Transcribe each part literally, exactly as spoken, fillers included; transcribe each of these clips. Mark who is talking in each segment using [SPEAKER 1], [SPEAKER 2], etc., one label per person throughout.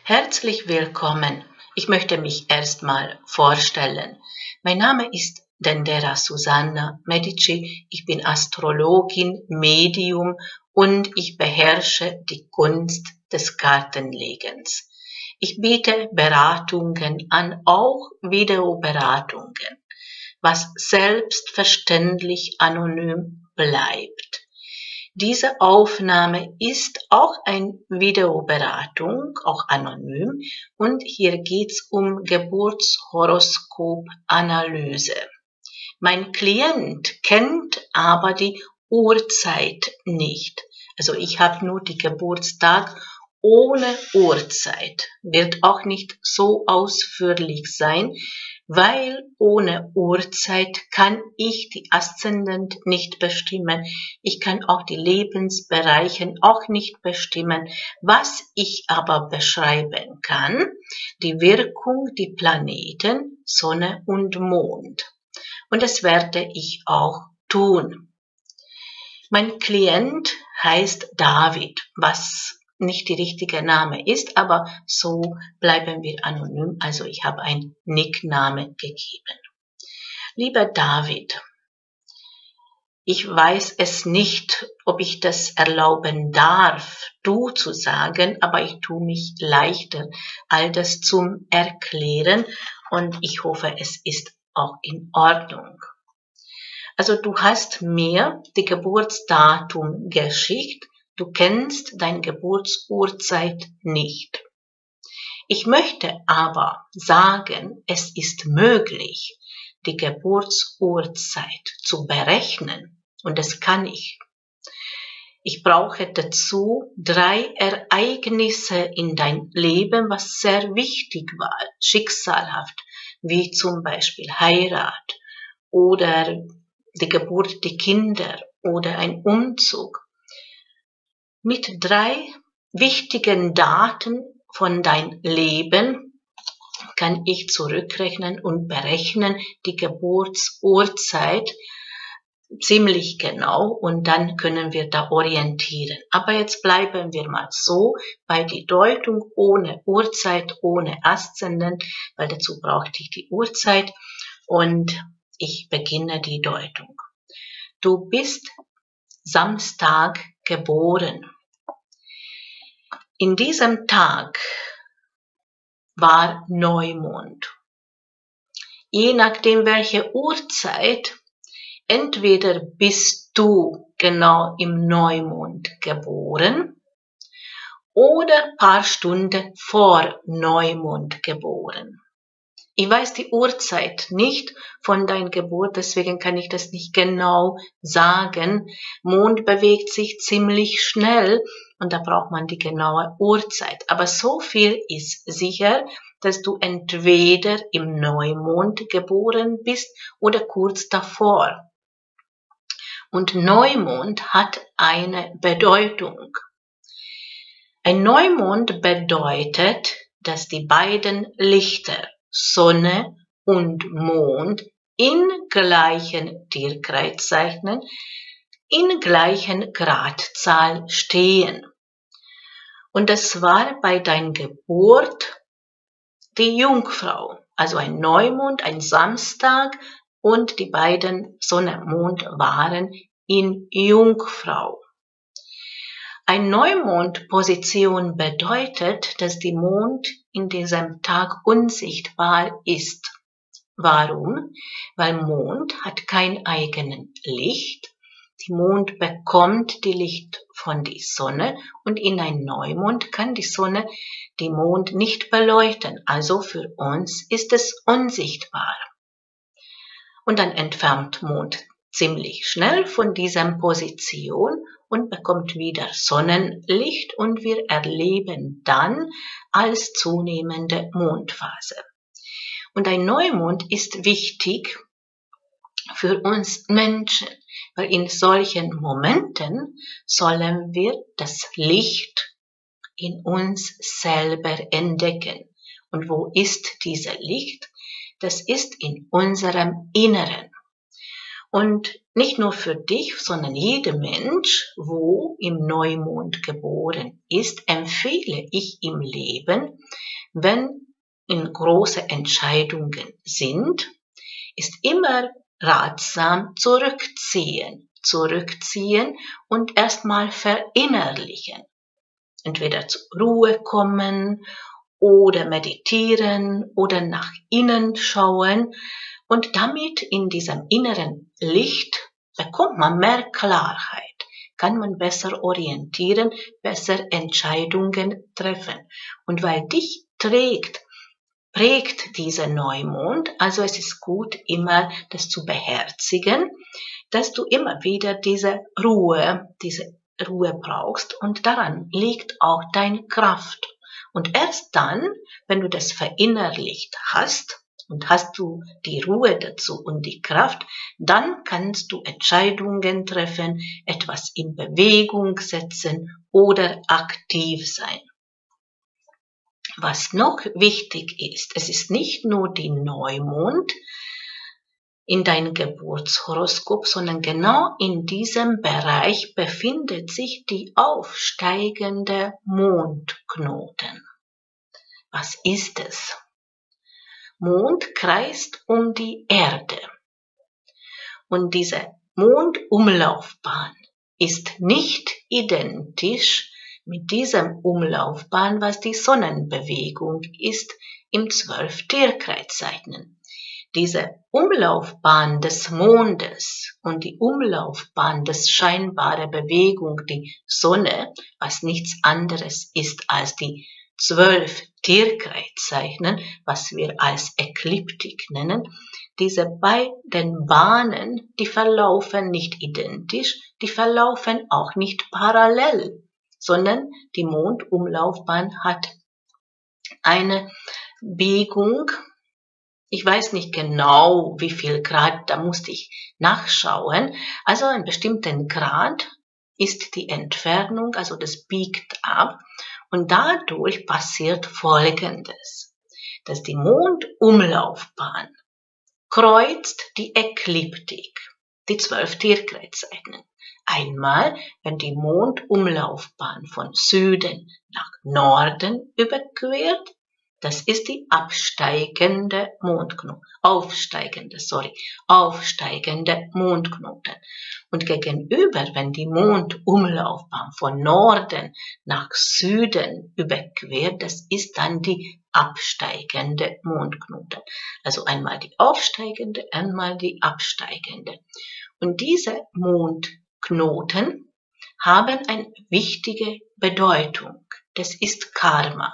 [SPEAKER 1] Herzlich willkommen. Ich möchte mich erstmal vorstellen. Mein Name ist Dendera Susanna Medici. Ich bin Astrologin, Medium und ich beherrsche die Kunst des Kartenlegens. Ich biete Beratungen an, auch Videoberatungen, was selbstverständlich anonym bleibt. Diese Aufnahme ist auch eine Videoberatung, auch anonym, und hier geht's um Geburtshoroskop-Analyse. Mein Klient kennt aber die Uhrzeit nicht. Also ich habe nur die Geburtstag ohne Uhrzeit. Wird auch nicht so ausführlich sein, weil ohne Uhrzeit kann ich die Aszendent nicht bestimmen. Ich kann auch die Lebensbereiche auch nicht bestimmen. Was ich aber beschreiben kann, die Wirkung, die Planeten, Sonne und Mond. Und das werde ich auch tun. Mein Klient heißt David, was nicht die richtige Name ist, aber so bleiben wir anonym. Also ich habe einen Nickname gegeben. Lieber David, ich weiß es nicht, ob ich das erlauben darf, du zu sagen, aber ich tue mich leichter, all das zum Erklären und ich hoffe, es ist auch in Ordnung. Also du hast mir die Geburtsdatum geschickt. Du kennst deine Geburtsurzeit nicht. Ich möchte aber sagen, es ist möglich, die Geburtsurzeit zu berechnen. Und das kann ich. Ich brauche dazu drei Ereignisse in dein Leben, was sehr wichtig war, schicksalhaft, wie zum Beispiel Heirat oder die Geburt der Kinder oder ein Umzug. Mit drei wichtigen Daten von dein Leben kann ich zurückrechnen und berechnen die Geburtsurzeit ziemlich genau und dann können wir da orientieren. Aber jetzt bleiben wir mal so bei die Deutung ohne Uhrzeit, ohne Aszendent, weil dazu brauchte ich die Uhrzeit und ich beginne die Deutung. Du bist Samstag geboren. In diesem Tag war Neumond. Je nachdem welche Uhrzeit, entweder bist du genau im Neumond geboren oder ein paar Stunden vor Neumond geboren. Ich weiß die Uhrzeit nicht von deiner Geburt, deswegen kann ich das nicht genau sagen. Mond bewegt sich ziemlich schnell und da braucht man die genaue Uhrzeit. Aber so viel ist sicher, dass du entweder im Neumond geboren bist oder kurz davor. Und Neumond hat eine Bedeutung. Ein Neumond bedeutet, dass die beiden Lichter Sonne und Mond in gleichen Tierkreiszeichen, in gleichen Gradzahl stehen. Und das war bei deiner Geburt die Jungfrau, also ein Neumond, ein Samstag und die beiden Sonne und Mond waren in Jungfrau. Ein Neumondposition bedeutet, dass die Mond in diesem Tag unsichtbar ist. Warum? Weil Mond hat kein eigenes Licht. Die Mond bekommt die Licht von der Sonne und in ein Neumond kann die Sonne die Mond nicht beleuchten. Also für uns ist es unsichtbar. Und dann entfernt Mond ziemlich schnell von dieser Position und bekommt wieder Sonnenlicht und wir erleben dann als zunehmende Mondphase. Und ein Neumond ist wichtig für uns Menschen, weil in solchen Momenten sollen wir das Licht in uns selber entdecken. Und wo ist dieses Licht? Das ist in unserem Inneren. Und nicht nur für dich, sondern jeder Mensch, wo im Neumond geboren ist, empfehle ich im Leben, wenn in große Entscheidungen sind, ist immer ratsam zurückziehen, zurückziehen und erstmal verinnerlichen. Entweder zur Ruhe kommen oder meditieren oder nach innen schauen. Und damit in diesem inneren Licht bekommt man mehr Klarheit, kann man besser orientieren, besser Entscheidungen treffen. Und weil dich trägt, prägt dieser Neumond, also es ist gut, immer das zu beherzigen, dass du immer wieder diese Ruhe, diese Ruhe brauchst und daran liegt auch deine Kraft. Und erst dann, wenn du das verinnerlicht hast, und hast du die Ruhe dazu und die Kraft, dann kannst du Entscheidungen treffen, etwas in Bewegung setzen oder aktiv sein. Was noch wichtig ist, es ist nicht nur die Neumond in deinem Geburtshoroskop, sondern genau in diesem Bereich befindet sich die aufsteigende Mondknoten. Was ist es? Mond kreist um die Erde. Und diese Mondumlaufbahn ist nicht identisch mit diesem Umlaufbahn, was die Sonnenbewegung ist im zwölf Tierkreiszeichen. Diese Umlaufbahn des Mondes und die Umlaufbahn des scheinbaren Bewegung, die Sonne, was nichts anderes ist als die zwölf Tierkreiszeichen, was wir als Ekliptik nennen, diese beiden Bahnen, die verlaufen nicht identisch, die verlaufen auch nicht parallel, sondern die Mondumlaufbahn hat eine Biegung, ich weiß nicht genau, wie viel Grad, da musste ich nachschauen, also einen bestimmten Grad ist die Entfernung, also das biegt ab. Und dadurch passiert Folgendes, dass die Mondumlaufbahn kreuzt die Ekliptik, die zwölf Tierkreiszeichen. Einmal, wenn die Mondumlaufbahn von Süden nach Norden überquert, das ist die absteigende Mondknoten, aufsteigende, sorry, aufsteigende Mondknoten. Und gegenüber, wenn die Mondumlaufbahn von Norden nach Süden überquert, das ist dann die absteigende Mondknoten. Also einmal die aufsteigende, einmal die absteigende. Und diese Mondknoten haben eine wichtige Bedeutung. Das ist Karma.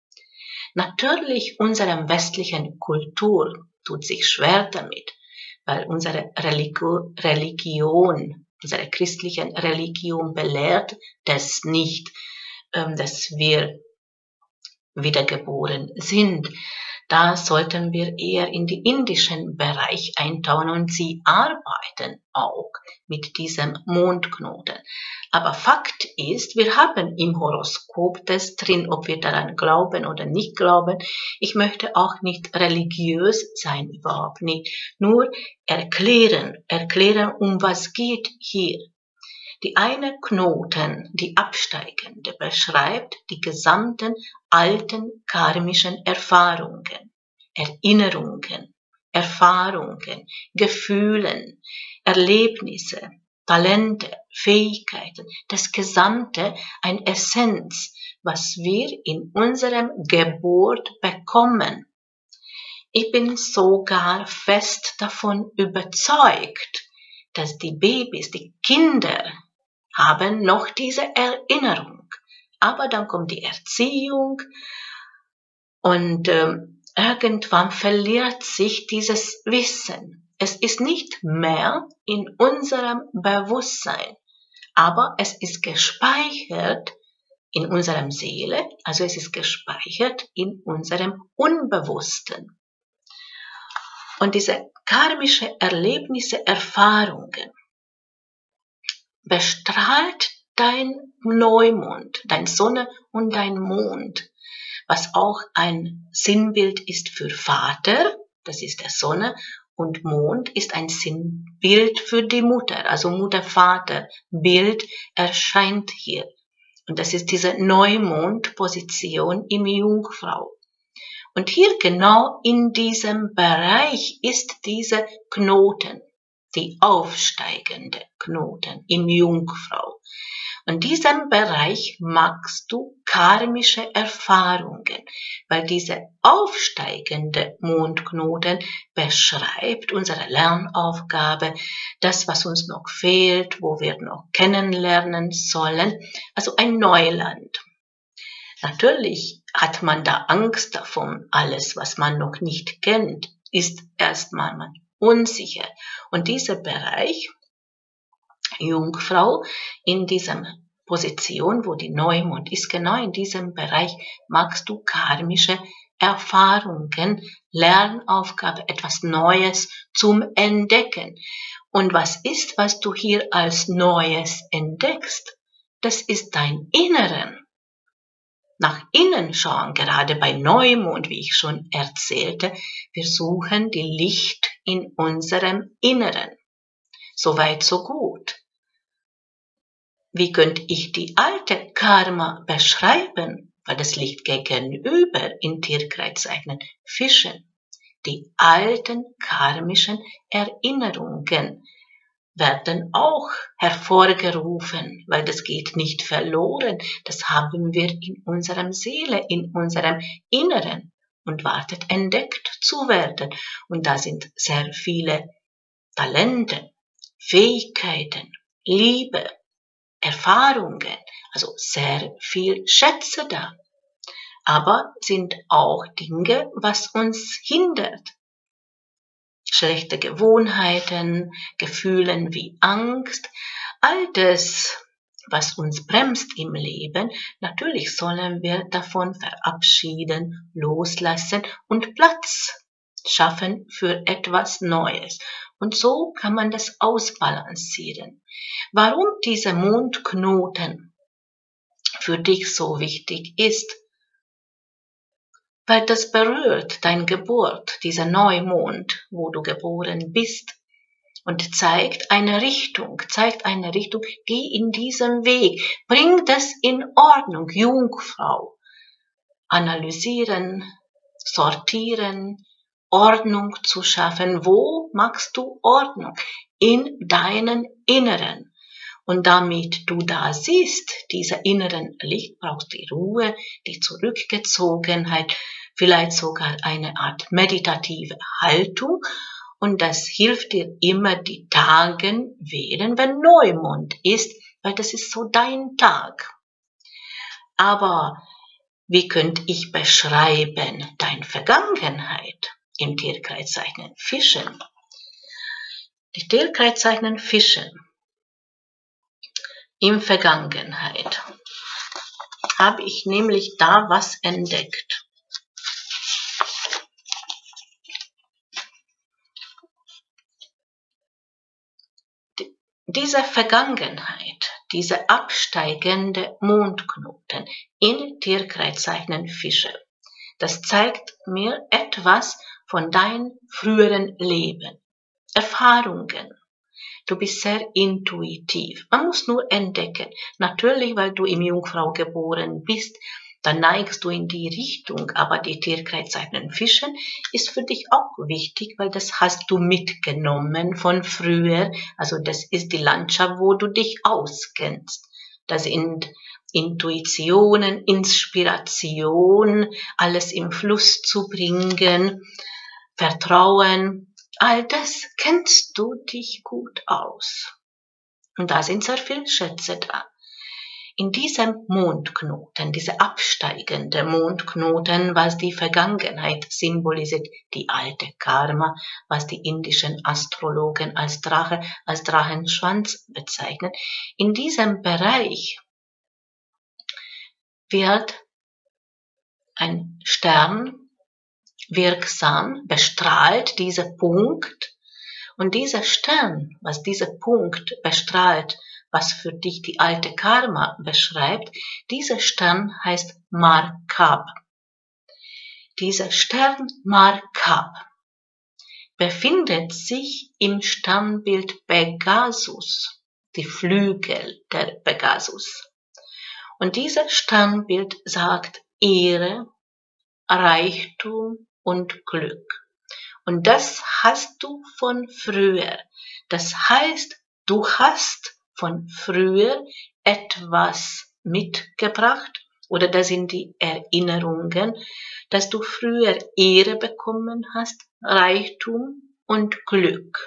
[SPEAKER 1] Natürlich, unsere westlichen Kultur tut sich schwer damit, weil unsere Religion, Religion unsere christliche Religion belehrt das nicht, dass wir wiedergeboren sind. Da sollten wir eher in den indischen Bereich eintauchen und sie arbeiten auch mit diesem Mondknoten. Aber Fakt ist, wir haben im Horoskop das drin, ob wir daran glauben oder nicht glauben. Ich möchte auch nicht religiös sein, überhaupt nicht. Nur erklären, erklären, um was geht hier. Die eine Knoten, die absteigende, beschreibt die gesamten alten karmischen Erfahrungen, Erinnerungen, Erfahrungen, Gefühlen, Erlebnisse, Talente, Fähigkeiten, das Gesamte, ein Essenz, was wir in unserem Geburt bekommen. Ich bin sogar fest davon überzeugt, dass die Babys, die Kinder, haben noch diese Erinnerung. Aber dann kommt die Erziehung und äh, irgendwann verliert sich dieses Wissen. Es ist nicht mehr in unserem Bewusstsein, aber es ist gespeichert in unserem Seele, also es ist gespeichert in unserem Unbewussten. Und diese karmische Erlebnisse, Erfahrungen, bestrahlt dein Neumond, dein Sonne und dein Mond, was auch ein Sinnbild ist für Vater, das ist der Sonne, und Mond ist ein Sinnbild für die Mutter, also Mutter-Vater-Bild erscheint hier. Und das ist diese Neumond-Position im Jungfrau. Und hier genau in diesem Bereich ist dieser Knoten, die aufsteigende Knoten im Jungfrau. In diesem Bereich machst du karmische Erfahrungen, weil dieser aufsteigende Mondknoten beschreibt unsere Lernaufgabe, das, was uns noch fehlt, wo wir noch kennenlernen sollen, also ein Neuland. Natürlich hat man da Angst davon, alles, was man noch nicht kennt, ist erstmal man unsicher. Und dieser Bereich, Jungfrau, in diesem Position, wo die Neumond ist, genau in diesem Bereich machst du karmische Erfahrungen, Lernaufgabe, etwas Neues zum Entdecken. Und was ist, was du hier als Neues entdeckst? Das ist dein Inneren. Nach innen schauen, gerade bei Neumond, wie ich schon erzählte, wir suchen die Licht in unserem Inneren. Soweit, so gut. Wie könnte ich die alte Karma beschreiben? Weil das liegt gegenüber in Tierkreiszeichen Fischen. Die alten karmischen Erinnerungen werden auch hervorgerufen, weil das geht nicht verloren. Das haben wir in unserem Seele, in unserem Inneren und wartet entdeckt zu werden. Und da sind sehr viele Talente, Fähigkeiten, Liebe, Erfahrungen, also sehr viel Schätze da. Aber sind auch Dinge, was uns hindert. Schlechte Gewohnheiten, Gefühlen wie Angst, all das, was uns bremst im Leben, natürlich sollen wir davon verabschieden, loslassen und Platz schaffen für etwas Neues. Und so kann man das ausbalancieren. Warum dieser Mondknoten für dich so wichtig ist, weil das berührt deine Geburt, dieser Neumond, wo du geboren bist, und zeigt eine Richtung, zeigt eine Richtung, geh in diesem Weg, bring das in Ordnung, Jungfrau. Analysieren, sortieren, Ordnung zu schaffen. Wo machst du Ordnung? In deinen Inneren. Und damit du da siehst, dieser inneren Licht, brauchst die Ruhe, die Zurückgezogenheit, vielleicht sogar eine Art meditative Haltung. Und das hilft dir immer die Tage wählen, wenn Neumond ist, weil das ist so dein Tag. Aber wie könnte ich beschreiben deine Vergangenheit im Tierkreiszeichen Fischen? Die Tierkreiszeichen Fischen in Vergangenheit habe ich nämlich da was entdeckt. Diese Vergangenheit, diese absteigende Mondknoten in Tierkreiszeichen Fische, das zeigt mir etwas von deinem früheren Leben, Erfahrungen. Du bist sehr intuitiv. Man muss nur entdecken. Natürlich, weil du im Jungfrau geboren bist, dann neigst du in die Richtung. Aber die Tierkreiszeichen Fischen ist für dich auch wichtig, weil das hast du mitgenommen von früher. Also das ist die Landschaft, wo du dich auskennst. Das sind Intuitionen, Inspiration, alles im Fluss zu bringen, Vertrauen. All das kennst du dich gut aus. Und da sind sehr viele Schätze da. In diesem Mondknoten, dieser absteigende Mondknoten, was die Vergangenheit symbolisiert, die alte Karma, was die indischen Astrologen als Drache, als Drachenschwanz bezeichnen, in diesem Bereich wird ein Stern wirksam, bestrahlt dieser Punkt. Und dieser Stern, was dieser Punkt bestrahlt, was für dich die alte Karma beschreibt, dieser Stern heißt Markab. Dieser Stern Markab, befindet sich im Sternbild Pegasus, die Flügel der Pegasus. Und dieses Sternbild sagt Ehre, Reichtum und Glück. Und das hast du von früher. Das heißt, du hast von früher etwas mitgebracht, oder das sind die Erinnerungen, dass du früher Ehre bekommen hast, Reichtum und Glück.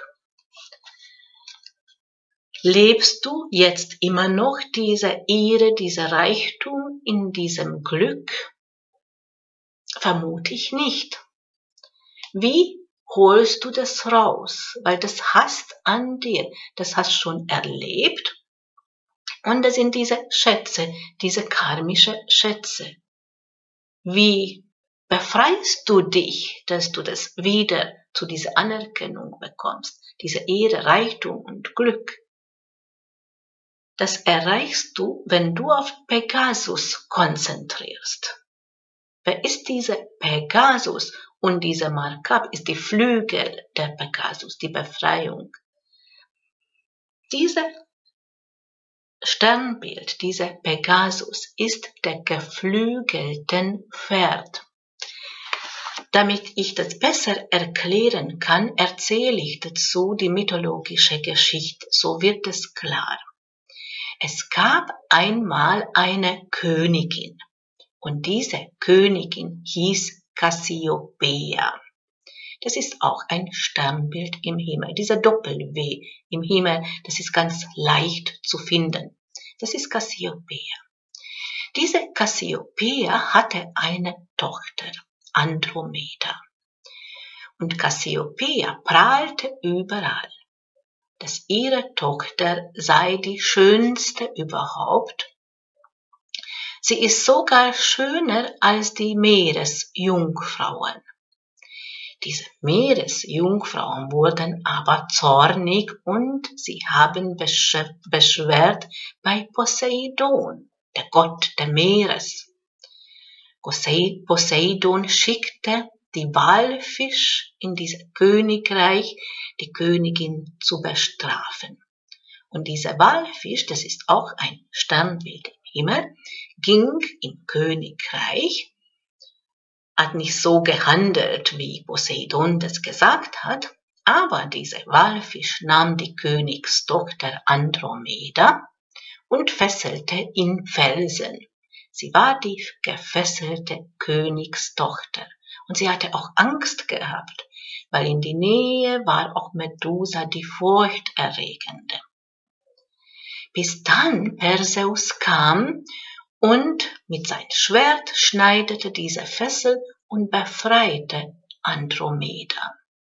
[SPEAKER 1] Lebst du jetzt immer noch diese Ehre, dieser Reichtum in diesem Glück? Vermute ich nicht. Wie holst du das raus? Weil das hast an dir, das hast schon erlebt. Und das sind diese Schätze, diese karmische Schätze. Wie befreist du dich, dass du das wieder zu dieser Anerkennung bekommst, diese Ehre, Reichtum und Glück? Das erreichst du, wenn du auf Pegasus konzentrierst. Wer ist dieser Pegasus? Und dieser Markab ist die Flügel der Pegasus, die Befreiung. Dieser Sternbild, dieser Pegasus, ist der geflügelten Pferd. Damit ich das besser erklären kann, erzähle ich dazu die mythologische Geschichte, so wird es klar. Es gab einmal eine Königin und diese Königin hieß Cassiopeia. Das ist auch ein Sternbild im Himmel. Dieser Doppel-W im Himmel, das ist ganz leicht zu finden. Das ist Cassiopeia. Diese Cassiopeia hatte eine Tochter, Andromeda. Und Cassiopeia prahlte überall, dass ihre Tochter sei die schönste überhaupt. Sie ist sogar schöner als die Meeresjungfrauen. Diese Meeresjungfrauen wurden aber zornig und sie haben beschwert bei Poseidon, der Gott des Meeres. Poseidon schickte die Walfisch in dieses Königreich, die Königin zu bestrafen. Und dieser Walfisch, das ist auch ein Sternbild im Himmel, ging im Königreich, hat nicht so gehandelt, wie Poseidon das gesagt hat, aber dieser Walfisch nahm die Königstochter Andromeda und fesselte in Felsen. Sie war die gefesselte Königstochter und sie hatte auch Angst gehabt, weil in die Nähe war auch Medusa die furchterregende. Bis dann Perseus kam und mit seinem Schwert schneidete diese Fessel und befreite Andromeda.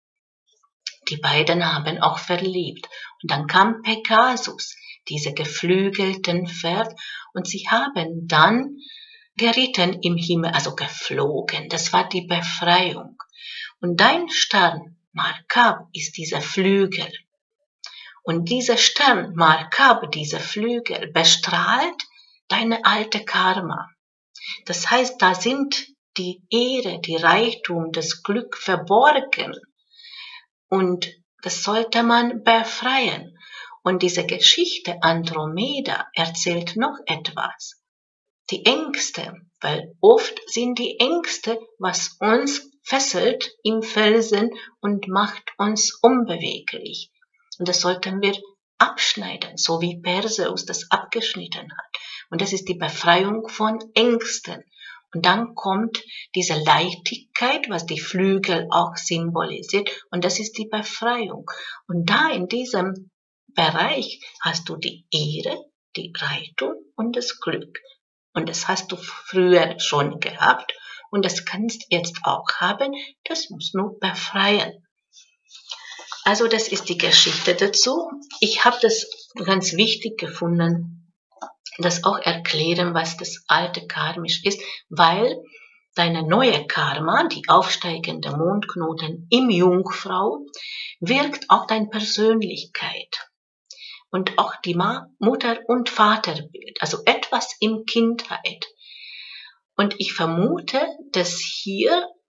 [SPEAKER 1] Die beiden haben auch verliebt. Und dann kam Pegasus, diese geflügelten Pferd, und sie haben dann geritten im Himmel, also geflogen. Das war die Befreiung. Und dein Stern, Markab, ist dieser Flügel. Und dieser Stern, Markab, dieser Flügel, bestrahlt deine alte Karma. Das heißt, da sind die Ehre, die Reichtum, das Glück verborgen. Und das sollte man befreien. Und diese Geschichte Andromeda erzählt noch etwas. Die Ängste, weil oft sind die Ängste, was uns fesselt im Felsen und macht uns unbeweglich. Und das sollten wir abschneiden, so wie Perseus das abgeschnitten hat. Und das ist die Befreiung von Ängsten. Und dann kommt diese Leichtigkeit, was die Flügel auch symbolisiert. Und das ist die Befreiung. Und da in diesem Bereich hast du die Ehre, die Reichtum und das Glück. Und das hast du früher schon gehabt. Und das kannst jetzt auch haben. Das muss nur befreien. Also das ist die Geschichte dazu. Ich habe das ganz wichtig gefunden, das auch erklären, was das alte karmisch ist, weil deine neue Karma, die aufsteigende Mondknoten im Jungfrau, wirkt auf deine Persönlichkeit und auch die Mutter- und Vaterbild, also etwas im Kindheit. Und ich vermute, dass hier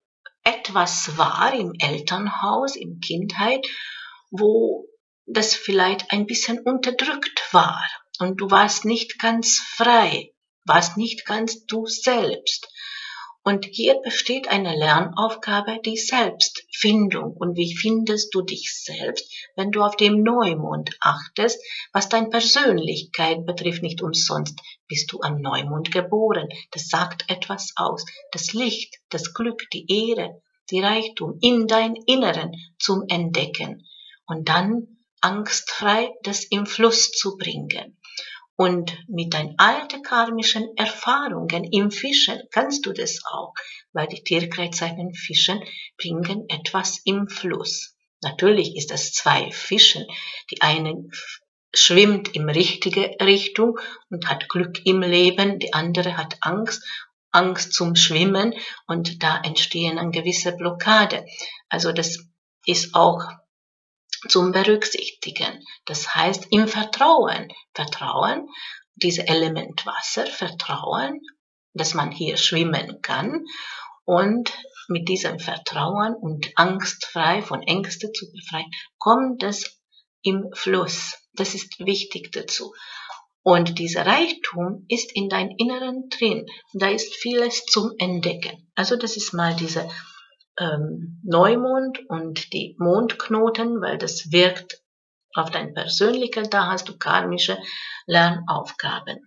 [SPEAKER 1] etwas war im Elternhaus, in Kindheit, wo das vielleicht ein bisschen unterdrückt war und du warst nicht ganz frei, warst nicht ganz du selbst. Und hier besteht eine Lernaufgabe, die Selbstfindung. Und wie findest du dich selbst, wenn du auf dem Neumond achtest, was deine Persönlichkeit betrifft? Nicht umsonst bist du am Neumond geboren. Das sagt etwas aus. Das Licht, das Glück, die Ehre, die Reichtum in dein Inneren zum Entdecken. Und dann angstfrei das im Fluss zu bringen. Und mit deinen alten karmischen Erfahrungen im Fischen kannst du das auch, weil die Tierkreiszeichen Fischen bringen etwas im Fluss. Natürlich ist es zwei Fischen. Die eine schwimmt in richtige Richtung und hat Glück im Leben, die andere hat Angst, Angst zum Schwimmen und da entstehen eine gewisse Blockade. Also das ist auch zum Berücksichtigen. Das heißt, im Vertrauen, Vertrauen, dieses Element Wasser, Vertrauen, dass man hier schwimmen kann und mit diesem Vertrauen und angstfrei, von Ängsten zu befreien, kommt es im Fluss. Das ist wichtig dazu. Und dieser Reichtum ist in deinem Inneren drin. Da ist vieles zum Entdecken. Also das ist mal diese Ähm, Neumond und die Mondknoten, weil das wirkt auf dein Persönlichkeit, da hast du karmische Lernaufgaben.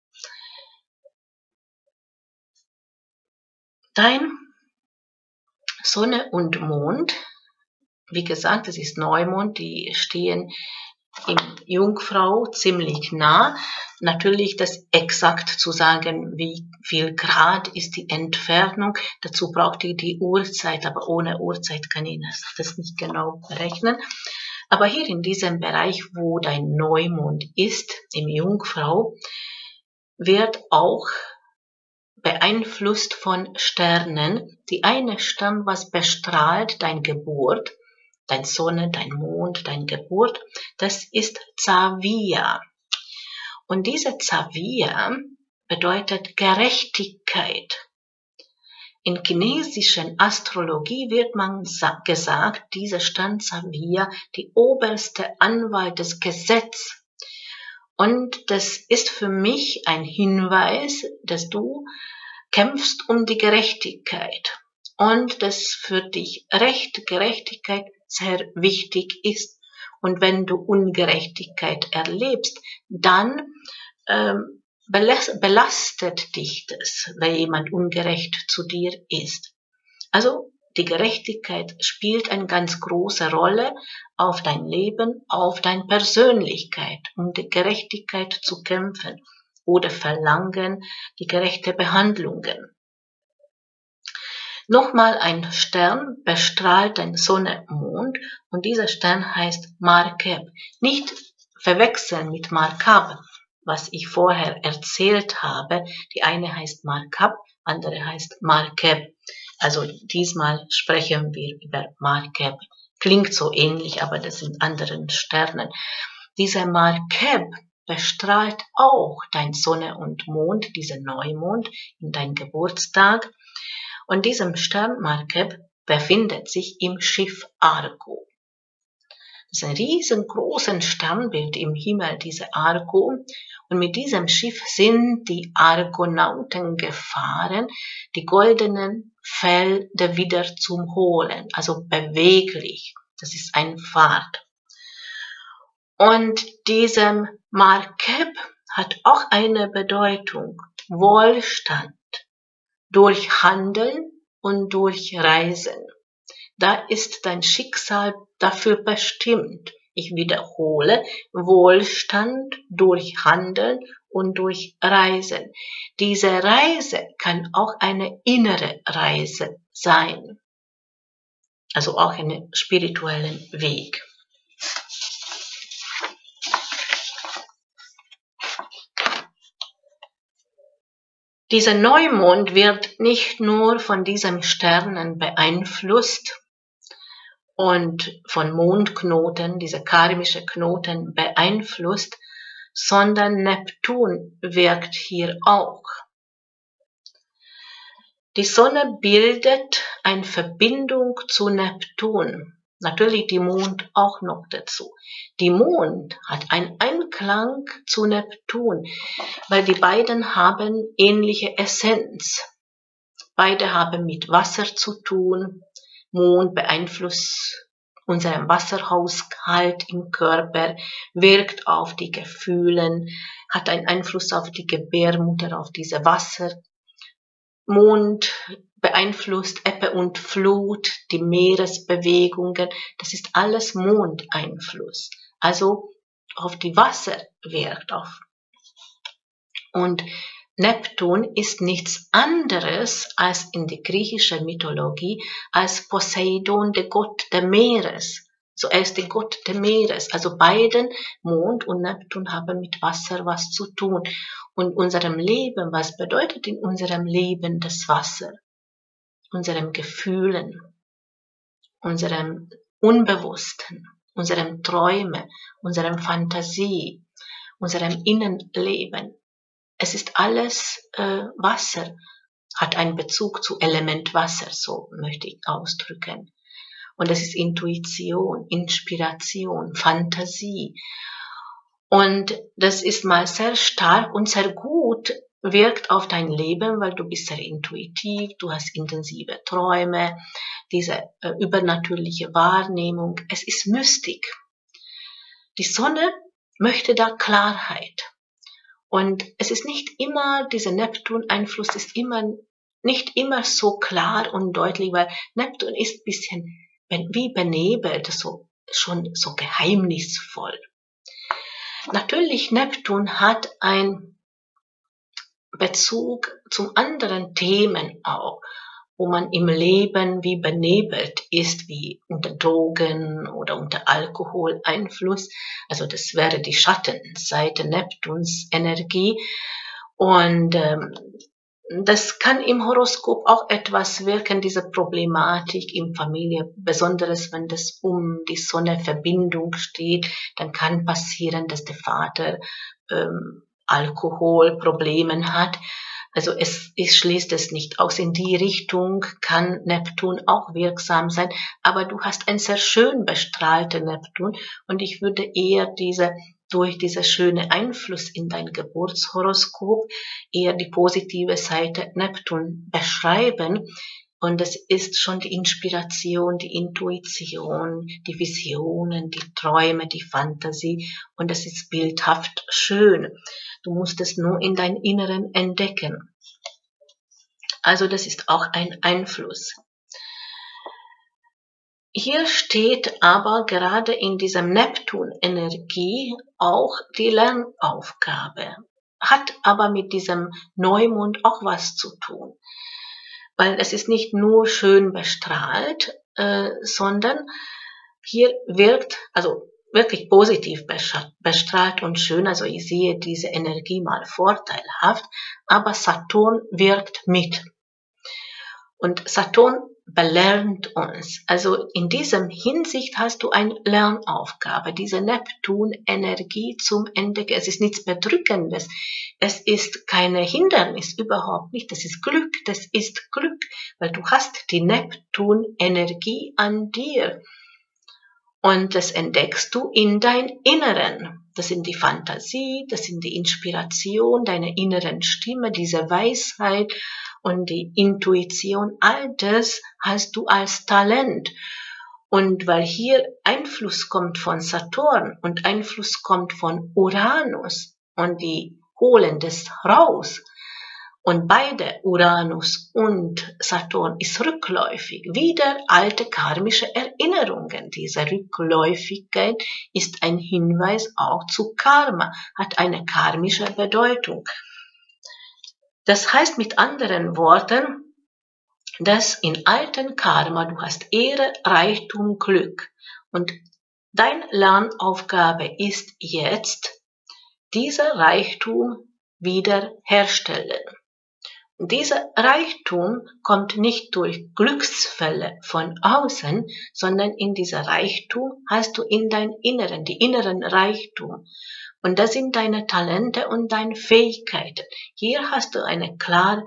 [SPEAKER 1] Dein Sonne und Mond, wie gesagt, das ist Neumond, die stehen im Jungfrau ziemlich nah. Natürlich das exakt zu sagen, wie viel Grad ist die Entfernung, dazu braucht ihr die Uhrzeit, aber ohne Uhrzeit kann ich das nicht genau berechnen. Aber hier in diesem Bereich, wo dein Neumond ist, im Jungfrau, wird auch beeinflusst von Sternen. Die eine Stern, was bestrahlt dein Geburt, dein Sonne, dein Mond, dein Geburt, das ist Zavia. Und diese Zavia bedeutet Gerechtigkeit. In chinesischen Astrologie wird man gesagt, dieser Stern Zavia, die oberste Anwalt des Gesetzes. Und das ist für mich ein Hinweis, dass du kämpfst um die Gerechtigkeit und dass für dich Recht, Gerechtigkeit sehr wichtig ist. Und wenn du Ungerechtigkeit erlebst, dann ähm, belastet dich das, weil jemand ungerecht zu dir ist. Also die Gerechtigkeit spielt eine ganz große Rolle auf dein Leben, auf deine Persönlichkeit, um die Gerechtigkeit zu kämpfen oder verlangen die gerechte Behandlungen. Nochmal ein Stern bestrahlt den Sonne, Mond und dieser Stern heißt Markeb. Nicht verwechseln mit Markab, was ich vorher erzählt habe. Die eine heißt Markab, andere heißt Markeb. Also diesmal sprechen wir über Markeb. Klingt so ähnlich, aber das sind andere Sterne. Dieser Markeb bestrahlt auch dein Sonne und Mond, dieser Neumond in dein Geburtstag. Und diesem Stern Markeb befindet sich im Schiff Argo. Das ist ein riesengroßes Sternbild im Himmel, diese Argo. Und mit diesem Schiff sind die Argonauten gefahren, die goldenen Felder wieder zum Holen, also beweglich. Das ist eine Fahrt. Und diesem Markeb hat auch eine Bedeutung, Wohlstand. Durch Handeln und durch Reisen. Da ist dein Schicksal dafür bestimmt. Ich wiederhole, Wohlstand durch Handeln und durch Reisen. Diese Reise kann auch eine innere Reise sein. Also auch einen spirituellen Weg. Dieser Neumond wird nicht nur von diesen Sternen beeinflusst und von Mondknoten, diese karmische Knoten beeinflusst, sondern Neptun wirkt hier auch. Die Sonne bildet eine Verbindung zu Neptun. Natürlich die Mond auch noch dazu. Die Mond hat einen Einklang zu Neptun, weil die beiden haben ähnliche Essenz. Beide haben mit Wasser zu tun. Mond beeinflusst unseren Wasserhaushalt im Körper, wirkt auf die Gefühle, hat einen Einfluss auf die Gebärmutter, auf diese Wasser. Mond beeinflusst Ebbe und Flut, die Meeresbewegungen. Das ist alles Mondeinfluss. Also auf die Wasser wirkt auf. Und Neptun ist nichts anderes als in der griechischen Mythologie als Poseidon, der Gott des Meeres. So er ist der Gott des Meeres. Also beiden, Mond und Neptun, haben mit Wasser was zu tun. Und unserem Leben, was bedeutet in unserem Leben das Wasser? Unserem Gefühlen, unserem Unbewussten, unserem Träume, unserem Fantasie, unserem Innenleben. Es ist alles äh, Wasser, hat einen Bezug zu Element Wasser, so möchte ich ausdrücken. Und es ist Intuition, Inspiration, Fantasie. Und das ist mal sehr stark und sehr gut wirkt auf dein Leben, weil du bist sehr intuitiv, du hast intensive Träume, diese äh, übernatürliche Wahrnehmung. Es ist Mystik. Die Sonne möchte da Klarheit. Und es ist nicht immer, dieser Neptun-Einfluss ist immer, nicht immer so klar und deutlich, weil Neptun ist ein bisschen wie benebelt, so, schon so geheimnisvoll. Natürlich, Neptun hat einen Bezug zu anderen Themen auch, wo man im Leben wie benebelt ist, wie unter Drogen oder unter Alkoholeinfluss. Also das wäre die Schattenseite Neptuns Energie. Und ähm, das kann im Horoskop auch etwas wirken, diese Problematik in Familie, besonders wenn das um die Sonne-Verbindung steht, dann kann passieren, dass der Vater ähm, Alkoholprobleme hat. Also es, es schließt es nicht aus. In die Richtung kann Neptun auch wirksam sein, aber du hast einen sehr schön bestrahlten Neptun und ich würde eher diese durch diesen schönen Einfluss in dein Geburtshoroskop eher die positive Seite Neptun beschreiben. Und es ist schon die Inspiration, die Intuition, die Visionen, die Träume, die Fantasie. Und es ist bildhaft schön. Du musst es nur in dein Inneren entdecken. Also das ist auch ein Einfluss. Hier steht aber gerade in diesem Neptun-Energie auch die Lernaufgabe, hat aber mit diesem Neumond auch was zu tun, weil es ist nicht nur schön bestrahlt, äh, sondern hier wirkt, also wirklich positiv bestrahlt und schön, also ich sehe diese Energie mal vorteilhaft, aber Saturn wirkt mit. Und Saturn belernt uns. Also in diesem Hinsicht hast du eine Lernaufgabe, diese Neptun-Energie zum Entdecken. Es ist nichts Bedrückendes. Es ist keine Hindernis, überhaupt nicht. Das ist Glück, das ist Glück, weil du hast die Neptun-Energie an dir. Und das entdeckst du in dein Inneren. Das sind die Fantasie, das sind die Inspiration, deine inneren Stimme, diese Weisheit und die Intuition. All das hast du als Talent. Und weil hier Einfluss kommt von Saturn und Einfluss kommt von Uranus und die holen das raus. Und beide, Uranus und Saturn, ist rückläufig. Wieder alte karmische Erinnerungen. Diese Rückläufigkeit ist ein Hinweis auch zu Karma, hat eine karmische Bedeutung. Das heißt mit anderen Worten, dass in alten Karma du hast Ehre, Reichtum, Glück. Und deine Lernaufgabe ist jetzt, dieser Reichtum wiederherstellen. Dieser Reichtum kommt nicht durch Glücksfälle von außen, sondern in dieser Reichtum hast du in dein Inneren, die inneren Reichtum. Und das sind deine Talente und deine Fähigkeiten. Hier hast du eine klare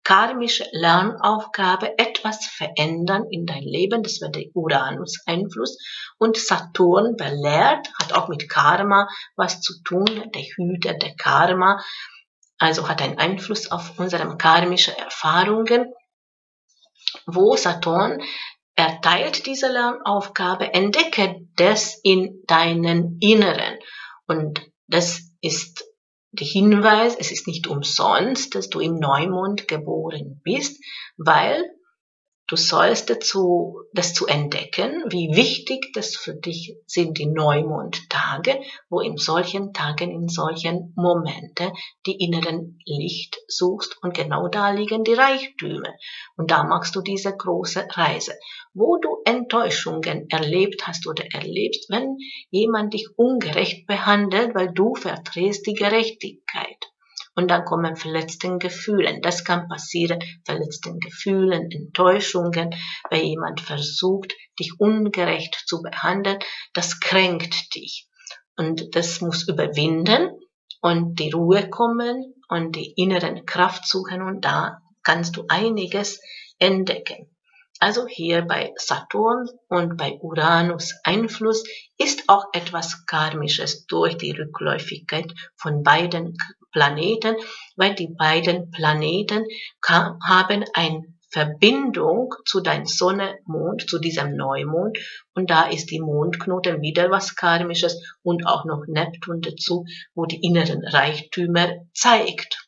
[SPEAKER 1] karmische Lernaufgabe etwas verändern in dein Leben. Das wäre der Uranus-Einfluss. Und Saturn belehrt, hat auch mit Karma was zu tun, der Hüter der Karma. Also hat einen Einfluss auf unsere karmischen Erfahrungen, wo Saturn erteilt diese Lernaufgabe, entdecke das in deinen Inneren. Und das ist der Hinweis, es ist nicht umsonst, dass du im Neumond geboren bist, weil du sollst dazu, das zu entdecken, wie wichtig das für dich sind, die Neumondtage, wo in solchen Tagen, in solchen Momenten die inneren Licht suchst und genau da liegen die Reichtümer. Und da machst du diese große Reise, wo du Enttäuschungen erlebt hast oder erlebst, wenn jemand dich ungerecht behandelt, weil du vertretst die Gerechtigkeit. Und dann kommen verletzten Gefühlen. Das kann passieren, verletzten Gefühlen, Enttäuschungen, weil jemand versucht, dich ungerecht zu behandeln. Das kränkt dich. Und das muss überwinden und die Ruhe kommen und die inneren Kraft suchen. Und da kannst du einiges entdecken. Also hier bei Saturn und bei Uranus Einfluss ist auch etwas Karmisches durch die Rückläufigkeit von beiden Planeten, weil die beiden Planeten haben eine Verbindung zu deinem Sonne, Mond, zu diesem Neumond, und da ist die Mondknoten wieder was Karmisches und auch noch Neptun dazu, wo die inneren Reichtümer zeigt.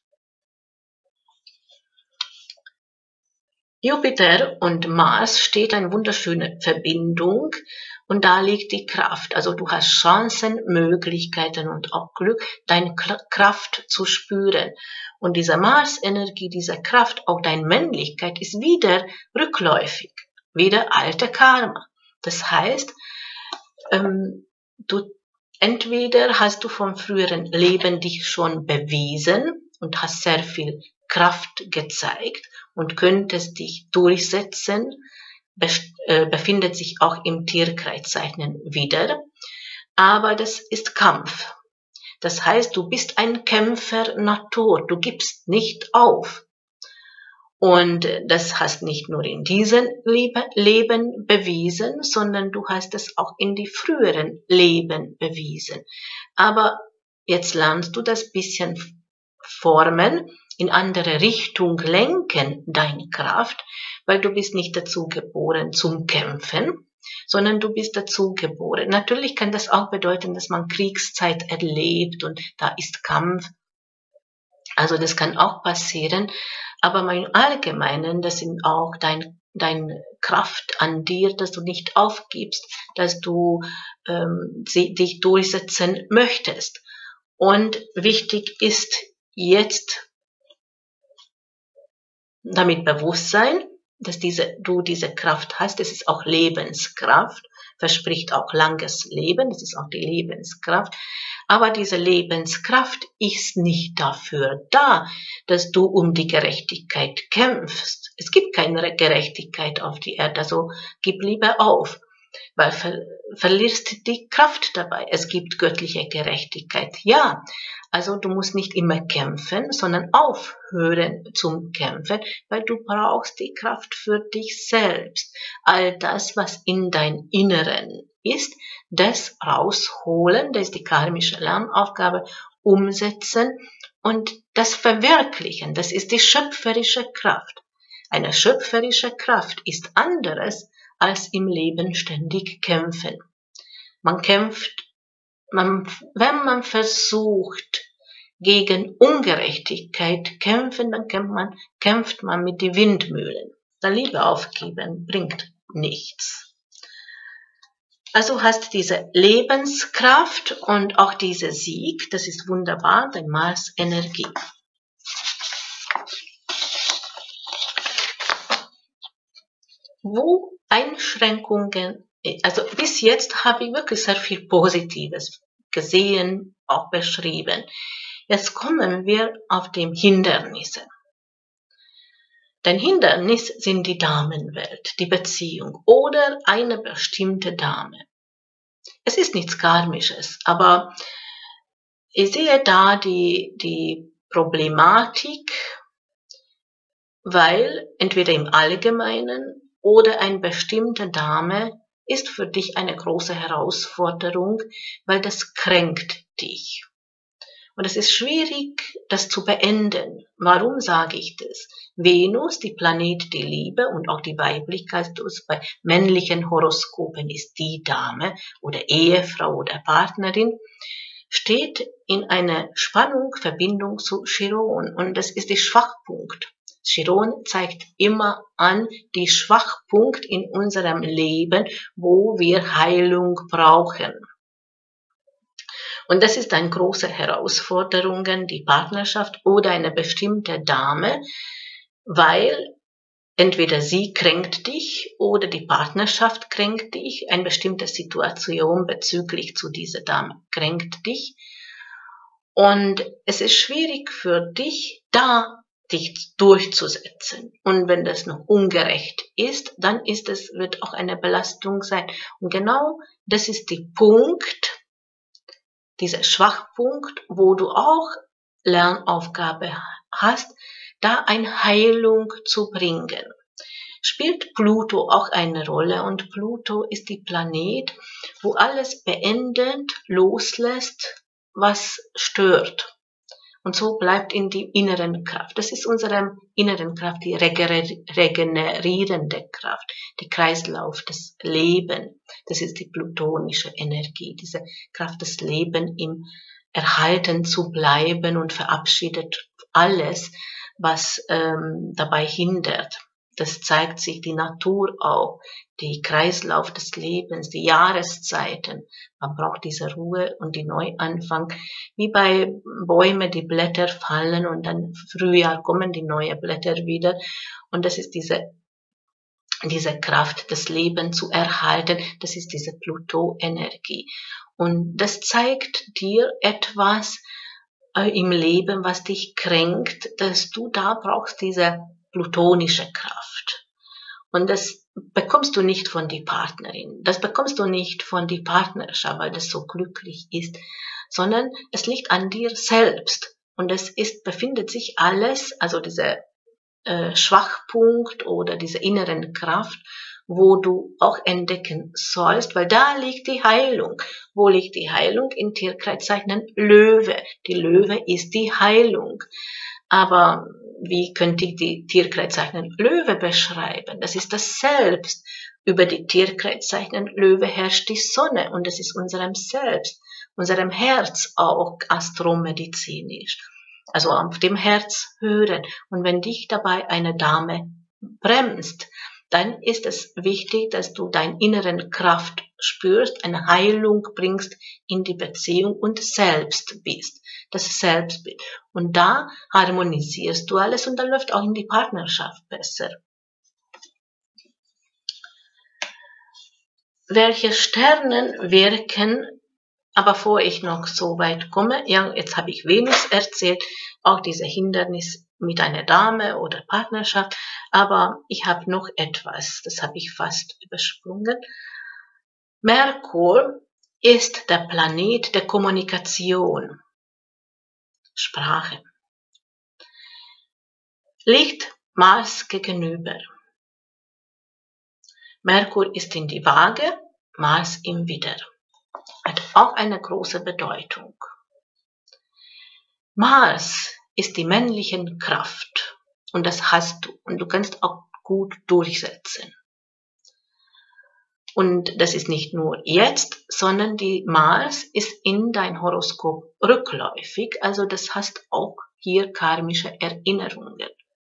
[SPEAKER 1] Jupiter und Mars steht eine wunderschöne Verbindung und da liegt die Kraft. Also du hast Chancen, Möglichkeiten und auch Glück, deine Kraft zu spüren. Und diese Mars-Energie, diese Kraft, auch deine Männlichkeit ist wieder rückläufig, wieder alte Karma. Das heißt, ähm, du entweder hast du vom früheren Leben dich schon bewiesen und hast sehr viel Kraft gezeigt und könntest dich durchsetzen, befindet sich auch im Tierkreiszeichen wieder. Aber das ist Kampf. Das heißt, du bist ein Kämpfer Natur, du gibst nicht auf. Und das hast nicht nur in diesem Leben bewiesen, sondern du hast es auch in die früheren Leben bewiesen. Aber jetzt lernst du das bisschen formen, in andere Richtung lenken, deine Kraft, weil du bist nicht dazu geboren zum Kämpfen, sondern du bist dazu geboren. Natürlich kann das auch bedeuten, dass man Kriegszeit erlebt und da ist Kampf. Also das kann auch passieren, aber im Allgemeinen, das sind auch dein, deine Kraft an dir, dass du nicht aufgibst, dass du ähm, dich durchsetzen möchtest. Und wichtig ist jetzt damit Bewusstsein, dass diese, du diese Kraft hast, das ist auch Lebenskraft, verspricht auch langes Leben, das ist auch die Lebenskraft, aber diese Lebenskraft ist nicht dafür da, dass du um die Gerechtigkeit kämpfst. Es gibt keine Gerechtigkeit auf die Erde, also gib lieber auf, weil ver verlierst die Kraft dabei. Es gibt göttliche Gerechtigkeit, ja. Also du musst nicht immer kämpfen, sondern aufhören zum Kämpfen, weil du brauchst die Kraft für dich selbst. All das, was in dein Inneren ist, das rausholen, das ist die karmische Lernaufgabe, umsetzen und das verwirklichen. Das ist die schöpferische Kraft. Eine schöpferische Kraft ist anderes als im Leben ständig kämpfen. Man kämpft, man, wenn man versucht, gegen Ungerechtigkeit kämpfen, dann kämpft man, kämpft man mit den Windmühlen. Dann lieber aufgeben, bringt nichts. Also hast diese Lebenskraft und auch dieser Sieg, das ist wunderbar, dein Mars-Energie. Wo Einschränkungen, also bis jetzt habe ich wirklich sehr viel Positives gesehen, auch beschrieben. Jetzt kommen wir auf die Hindernisse. Dein Hindernis sind die Damenwelt, die Beziehung oder eine bestimmte Dame. Es ist nichts Karmisches, aber ich sehe da die, die Problematik, weil entweder im Allgemeinen oder eine bestimmte Dame ist für dich eine große Herausforderung, weil das kränkt dich. Und es ist schwierig, das zu beenden. Warum sage ich das? Venus, die Planet der Liebe und auch die Weiblichkeit, bei männlichen Horoskopen ist die Dame oder Ehefrau oder Partnerin, steht in einer Spannung, Verbindung zu Chiron. Und das ist der Schwachpunkt. Chiron zeigt immer an die Schwachpunkt in unserem Leben, wo wir Heilung brauchen. Und das ist eine große Herausforderung, die Partnerschaft oder eine bestimmte Dame, weil entweder sie kränkt dich oder die Partnerschaft kränkt dich, eine bestimmte Situation bezüglich zu dieser Dame kränkt dich. Und es ist schwierig für dich, da dich durchzusetzen. Und wenn das noch ungerecht ist, dann ist es, wird auch eine Belastung sein. Und genau das ist der Punkt, dieser Schwachpunkt, wo du auch Lernaufgabe hast, da eine Heilung zu bringen. Spielt Pluto auch eine Rolle, und Pluto ist die Planet, wo alles beendet, loslässt, was stört. Und so bleibt in die inneren Kraft. Das ist unsere inneren Kraft, die regenerierende Kraft, die Kreislauf des Lebens. Das ist die plutonische Energie, diese Kraft des Lebens im Erhalten zu bleiben und verabschiedet alles, was ähm, dabei hindert. Das zeigt sich die Natur auch, die Kreislauf des Lebens, die Jahreszeiten. Man braucht diese Ruhe und die Neuanfang. Wie bei Bäumen, die Blätter fallen und dann Frühjahr kommen die neuen Blätter wieder. Und das ist diese, diese Kraft des Lebens zu erhalten. Das ist diese Pluto-Energie. Und das zeigt dir etwas äh, im Leben, was dich kränkt, dass du da brauchst diese plutonische Kraft. Und das bekommst du nicht von die Partnerin, das bekommst du nicht von die Partnerschaft, weil das so glücklich ist, sondern es liegt an dir selbst. Und es ist, befindet sich alles, also dieser äh, Schwachpunkt oder diese inneren Kraft, wo du auch entdecken sollst, weil da liegt die Heilung. Wo liegt die Heilung? In Tierkreiszeichen Löwe. Die Löwe ist die Heilung. Aber wie könnte ich die Tierkreiszeichen Löwe beschreiben? Das ist das Selbst. Über die Tierkreiszeichen Löwe herrscht die Sonne und das ist unserem Selbst, unserem Herz auch astromedizinisch. Also auf dem Herz hören. Und wenn dich dabei eine Dame bremst, dann ist es wichtig, dass du deine inneren Kraft spürst, eine Heilung bringst in die Beziehung und selbst bist. Das Selbstbild. Und da harmonisierst du alles und dann läuft auch in die Partnerschaft besser. Welche Sternen wirken, aber bevor ich noch so weit komme, ja, jetzt habe ich Venus erzählt, auch diese Hindernis mit einer Dame oder Partnerschaft, aber ich habe noch etwas, das habe ich fast übersprungen. Merkur ist der Planet der Kommunikation, Sprache. Liegt Mars gegenüber. Merkur ist in die Waage, Mars im Widder. Hat auch eine große Bedeutung. Mars ist die männliche Kraft und das hast du und du kannst auch gut durchsetzen. Und das ist nicht nur jetzt, sondern die Mars ist in dein Horoskop rückläufig, also das hast auch hier karmische Erinnerungen.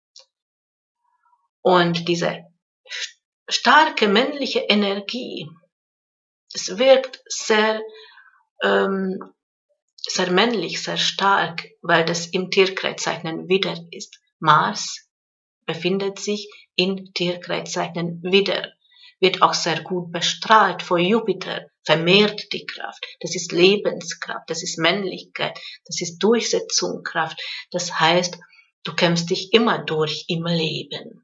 [SPEAKER 1] Und diese starke männliche Energie, es wirkt sehr, ähm, sehr männlich, sehr stark, weil das im Tierkreiszeichen Widder ist. Mars befindet sich in Tierkreiszeichen Widder, wird auch sehr gut bestrahlt vor Jupiter, vermehrt die Kraft. Das ist Lebenskraft, das ist Männlichkeit, das ist Durchsetzungskraft. Das heißt, du kämpfst dich immer durch im Leben.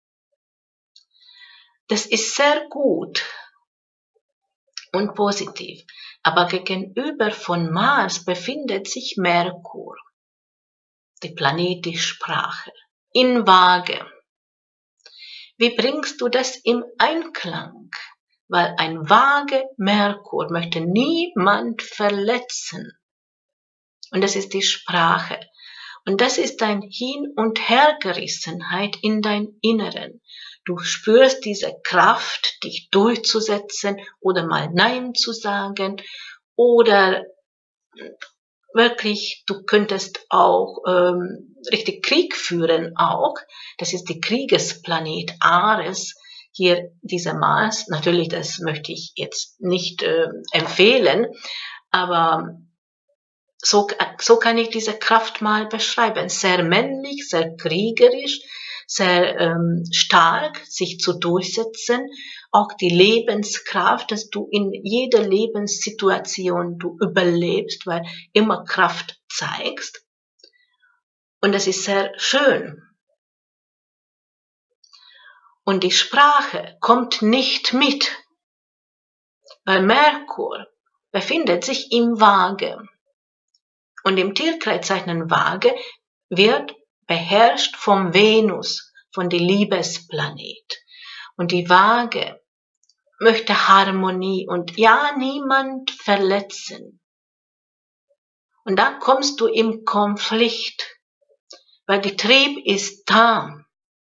[SPEAKER 1] Das ist sehr gut und positiv. Aber gegenüber von Mars befindet sich Merkur, die Planet der Sprache, in Waage. Wie bringst du das im Einklang? Weil ein vage Merkur möchte niemand verletzen. Und das ist die Sprache. Und das ist dein Hin- und Hergerissenheit in dein Inneren. Du spürst diese Kraft, dich durchzusetzen oder mal Nein zu sagen oder wirklich, du könntest auch ähm, richtig Krieg führen auch. Das ist die Kriegesplanet Ares. Hier dieser Mars. Natürlich, das möchte ich jetzt nicht äh, empfehlen, aber so, so kann ich diese Kraft mal beschreiben. Sehr männlich, sehr kriegerisch, sehr ähm, stark, sich zu durchsetzen. Auch die Lebenskraft, dass du in jeder Lebenssituation du überlebst, weil immer Kraft zeigst. Und das ist sehr schön. Und die Sprache kommt nicht mit, weil Merkur befindet sich im Waage. Und im Tierkreiszeichen Waage wird beherrscht vom Venus, von der Liebesplanet. Und die Waage möchte Harmonie und ja, niemand verletzen. Und da kommst du im Konflikt, weil der Trieb ist da.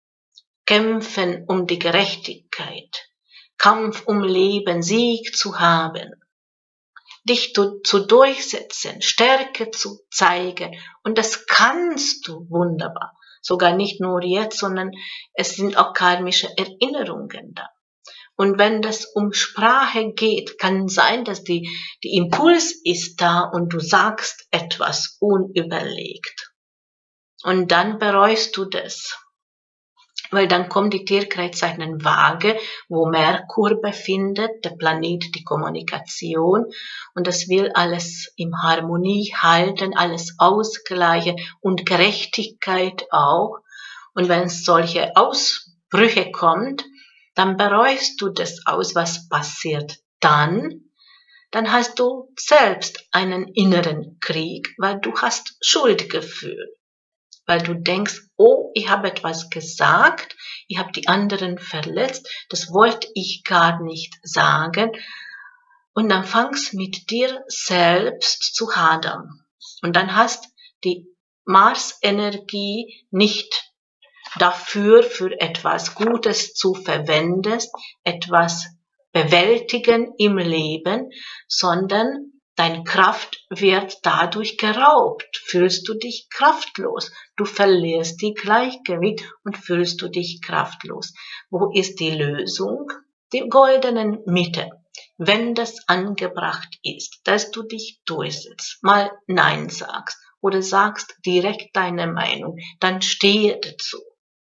[SPEAKER 1] Kämpfen um die Gerechtigkeit, Kampf um Leben, Sieg zu haben. Dich zu, zu durchsetzen, Stärke zu zeigen. Und das kannst du wunderbar. Sogar nicht nur jetzt, sondern es sind auch karmische Erinnerungen da. Und wenn das um Sprache geht, kann sein, dass die, die Impuls ist da und du sagst etwas unüberlegt. Und dann bereust du das. Weil dann kommt die Tierkreiszeichen Waage, wo Merkur befindet, der Planet, die Kommunikation. Und das will alles in Harmonie halten, alles ausgleichen und Gerechtigkeit auch. Und wenn es solche Ausbrüche kommt, dann bereust du das aus, was passiert dann. Dann hast du selbst einen inneren Krieg, weil du hast Schuldgefühl. Weil du denkst, oh, ich habe etwas gesagt, ich habe die anderen verletzt, das wollte ich gar nicht sagen. Und dann fangst mit dir selbst zu hadern. Und dann hast die Mars-Energie nicht dafür, für etwas Gutes zu verwenden, etwas bewältigen im Leben, sondern deine Kraft wird dadurch geraubt. Fühlst du dich kraftlos. Du verlierst die Gleichgewicht und fühlst du dich kraftlos. Wo ist die Lösung? Die goldenen Mitte. Wenn das angebracht ist, dass du dich durchsetzt, mal Nein sagst oder sagst direkt deine Meinung, dann stehe dazu.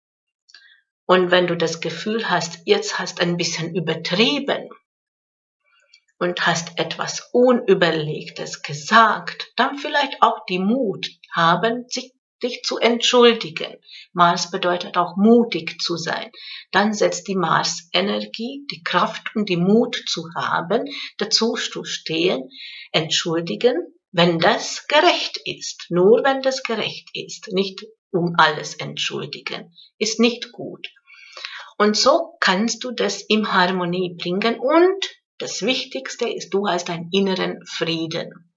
[SPEAKER 1] Und wenn du das Gefühl hast, jetzt hast ein bisschen übertrieben, und hast etwas Unüberlegtes gesagt, dann vielleicht auch die Mut haben, sich, dich zu entschuldigen. Mars bedeutet auch mutig zu sein. Dann setzt die Mars-Energie, die Kraft und die Mut zu haben, dazu zu stehen, entschuldigen, wenn das gerecht ist. Nur wenn das gerecht ist, nicht um alles entschuldigen, ist nicht gut. Und so kannst du das in Harmonie bringen und das Wichtigste ist, du hast einen inneren Frieden.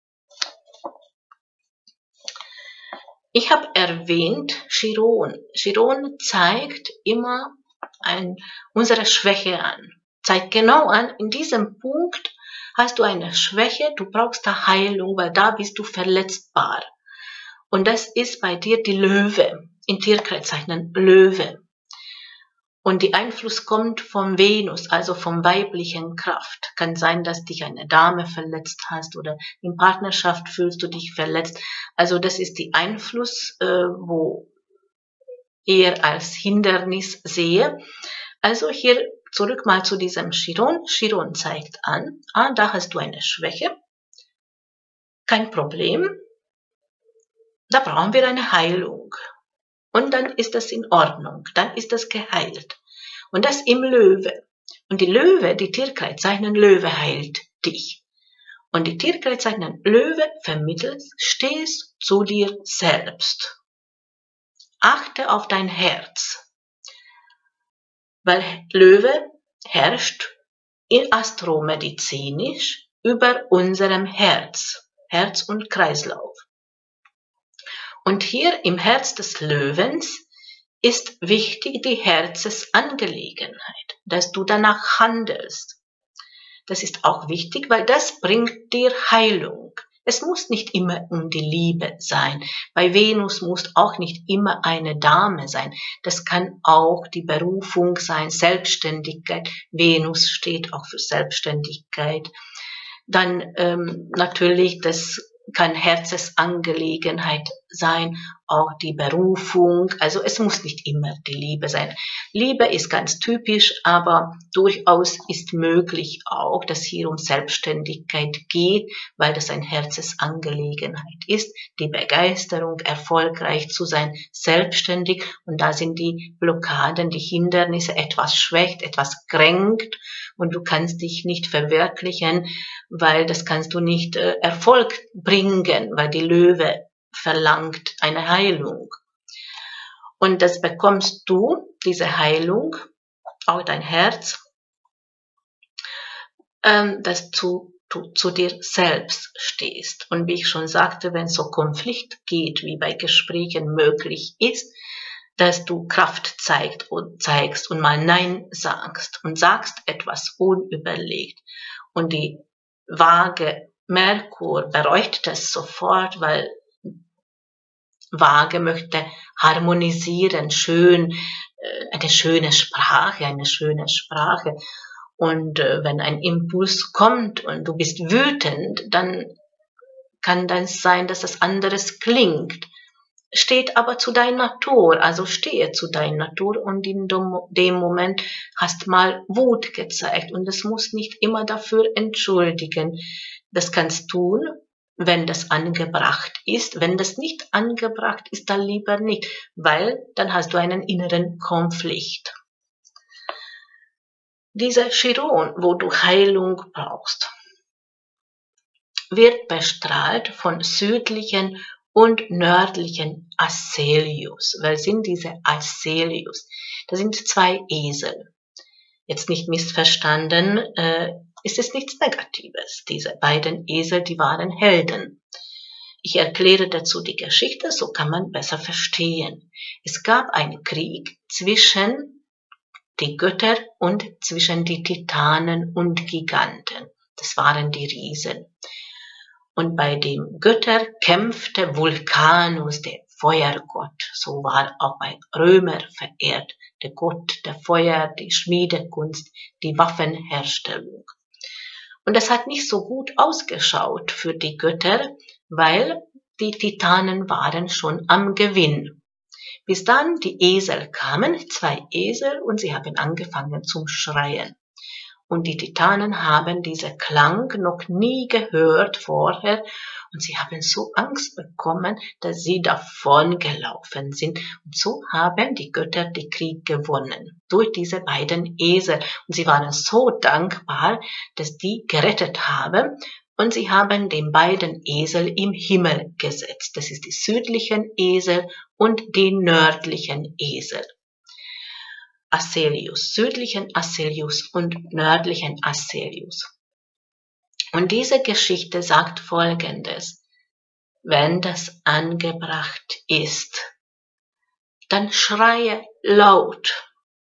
[SPEAKER 1] Ich habe erwähnt, Chiron. Chiron zeigt immer ein, unsere Schwäche an. Zeigt genau an, in diesem Punkt hast du eine Schwäche, du brauchst da Heilung, weil da bist du verletzbar. Und das ist bei dir die Löwe, in Tierkreiszeichen Löwe. Und der Einfluss kommt vom Venus, also vom weiblichen Kraft. Kann sein, dass dich eine Dame verletzt hast oder in Partnerschaft fühlst du dich verletzt. Also das ist der Einfluss, äh, wo eher als Hindernis sehe. Also hier zurück mal zu diesem Chiron. Chiron zeigt an, ah, da hast du eine Schwäche. Kein Problem. Da brauchen wir eine Heilung. Und dann ist das in Ordnung. Dann ist das geheilt. Und das im Löwe. Und die Löwe, die Tierkreiszeichen Löwe heilt dich. Und die Tierkreiszeichen Löwe vermittelt, stehst zu dir selbst. Achte auf dein Herz. weil Löwe herrscht in astromedizinisch über unserem Herz, Herz und Kreislauf. Und hier im Herz des Löwens ist wichtig die Herzensangelegenheit, dass du danach handelst. Das ist auch wichtig, weil das bringt dir Heilung. Es muss nicht immer um die Liebe sein. Bei Venus muss auch nicht immer eine Dame sein. Das kann auch die Berufung sein, Selbstständigkeit. Venus steht auch für Selbstständigkeit. Dann ähm, natürlich, das kann Herzensangelegenheit sein, auch die Berufung. Also es muss nicht immer die Liebe sein. Liebe ist ganz typisch, aber durchaus ist möglich auch, dass hier um Selbstständigkeit geht, weil das eine Herzensangelegenheit ist, die Begeisterung, erfolgreich zu sein, selbstständig. Und da sind die Blockaden, die Hindernisse, etwas schwächt, etwas kränkt und du kannst dich nicht verwirklichen, weil das kannst du nicht äh, Erfolg bringen, weil die Löwe verlangt eine Heilung. Und das bekommst du, diese Heilung, auch dein Herz, ähm, dass du, du zu dir selbst stehst. Und wie ich schon sagte, wenn so Konflikt geht, wie bei Gesprächen möglich ist, dass du Kraft zeigst und, zeigst und mal Nein sagst und sagst etwas unüberlegt. Und die Waage Merkur bereut das sofort, weil Waage möchte harmonisieren, schön, eine schöne Sprache, eine schöne Sprache. Und wenn ein Impuls kommt und du bist wütend, dann kann das sein, dass das anderes klingt. Steht aber zu deiner Natur, also stehe zu deiner Natur und in dem Moment hast mal Wut gezeigt und das muss nicht immer dafür entschuldigen. Das kannst tun, wenn das angebracht ist. Wenn das nicht angebracht ist, dann lieber nicht, weil dann hast du einen inneren Konflikt. Dieser Chiron, wo du Heilung brauchst, wird bestrahlt von südlichen und nördlichen Ascelius. Wer sind diese Ascelius? Das sind zwei Esel. Jetzt nicht missverstanden, äh, ist es nichts Negatives. Diese beiden Esel, die waren Helden. Ich erkläre dazu die Geschichte, so kann man besser verstehen. Es gab einen Krieg zwischen die Götter und zwischen die Titanen und Giganten. Das waren die Riesen. Und bei dem Götter kämpfte Vulcanus, der Feuergott. So war auch bei Römer verehrt, der Gott der Feuer, die Schmiedekunst, die Waffenherstellung. Und das hat nicht so gut ausgeschaut für die Götter, weil die Titanen waren schon am Gewinn. Bis dann die Esel kamen, zwei Esel, und sie haben angefangen zum Schreien. Und die Titanen haben diesen Klang noch nie gehört vorher und sie haben so Angst bekommen, dass sie davon gelaufen sind. Und so haben die Götter den Krieg gewonnen durch diese beiden Esel. Und sie waren so dankbar, dass die gerettet haben. Und sie haben den beiden Esel im Himmel gesetzt. Das ist die südlichen Esel und die nördlichen Esel. Ascelius, südlichen Ascelius und nördlichen Ascelius. Und diese Geschichte sagt Folgendes: Wenn das angebracht ist, dann schreie laut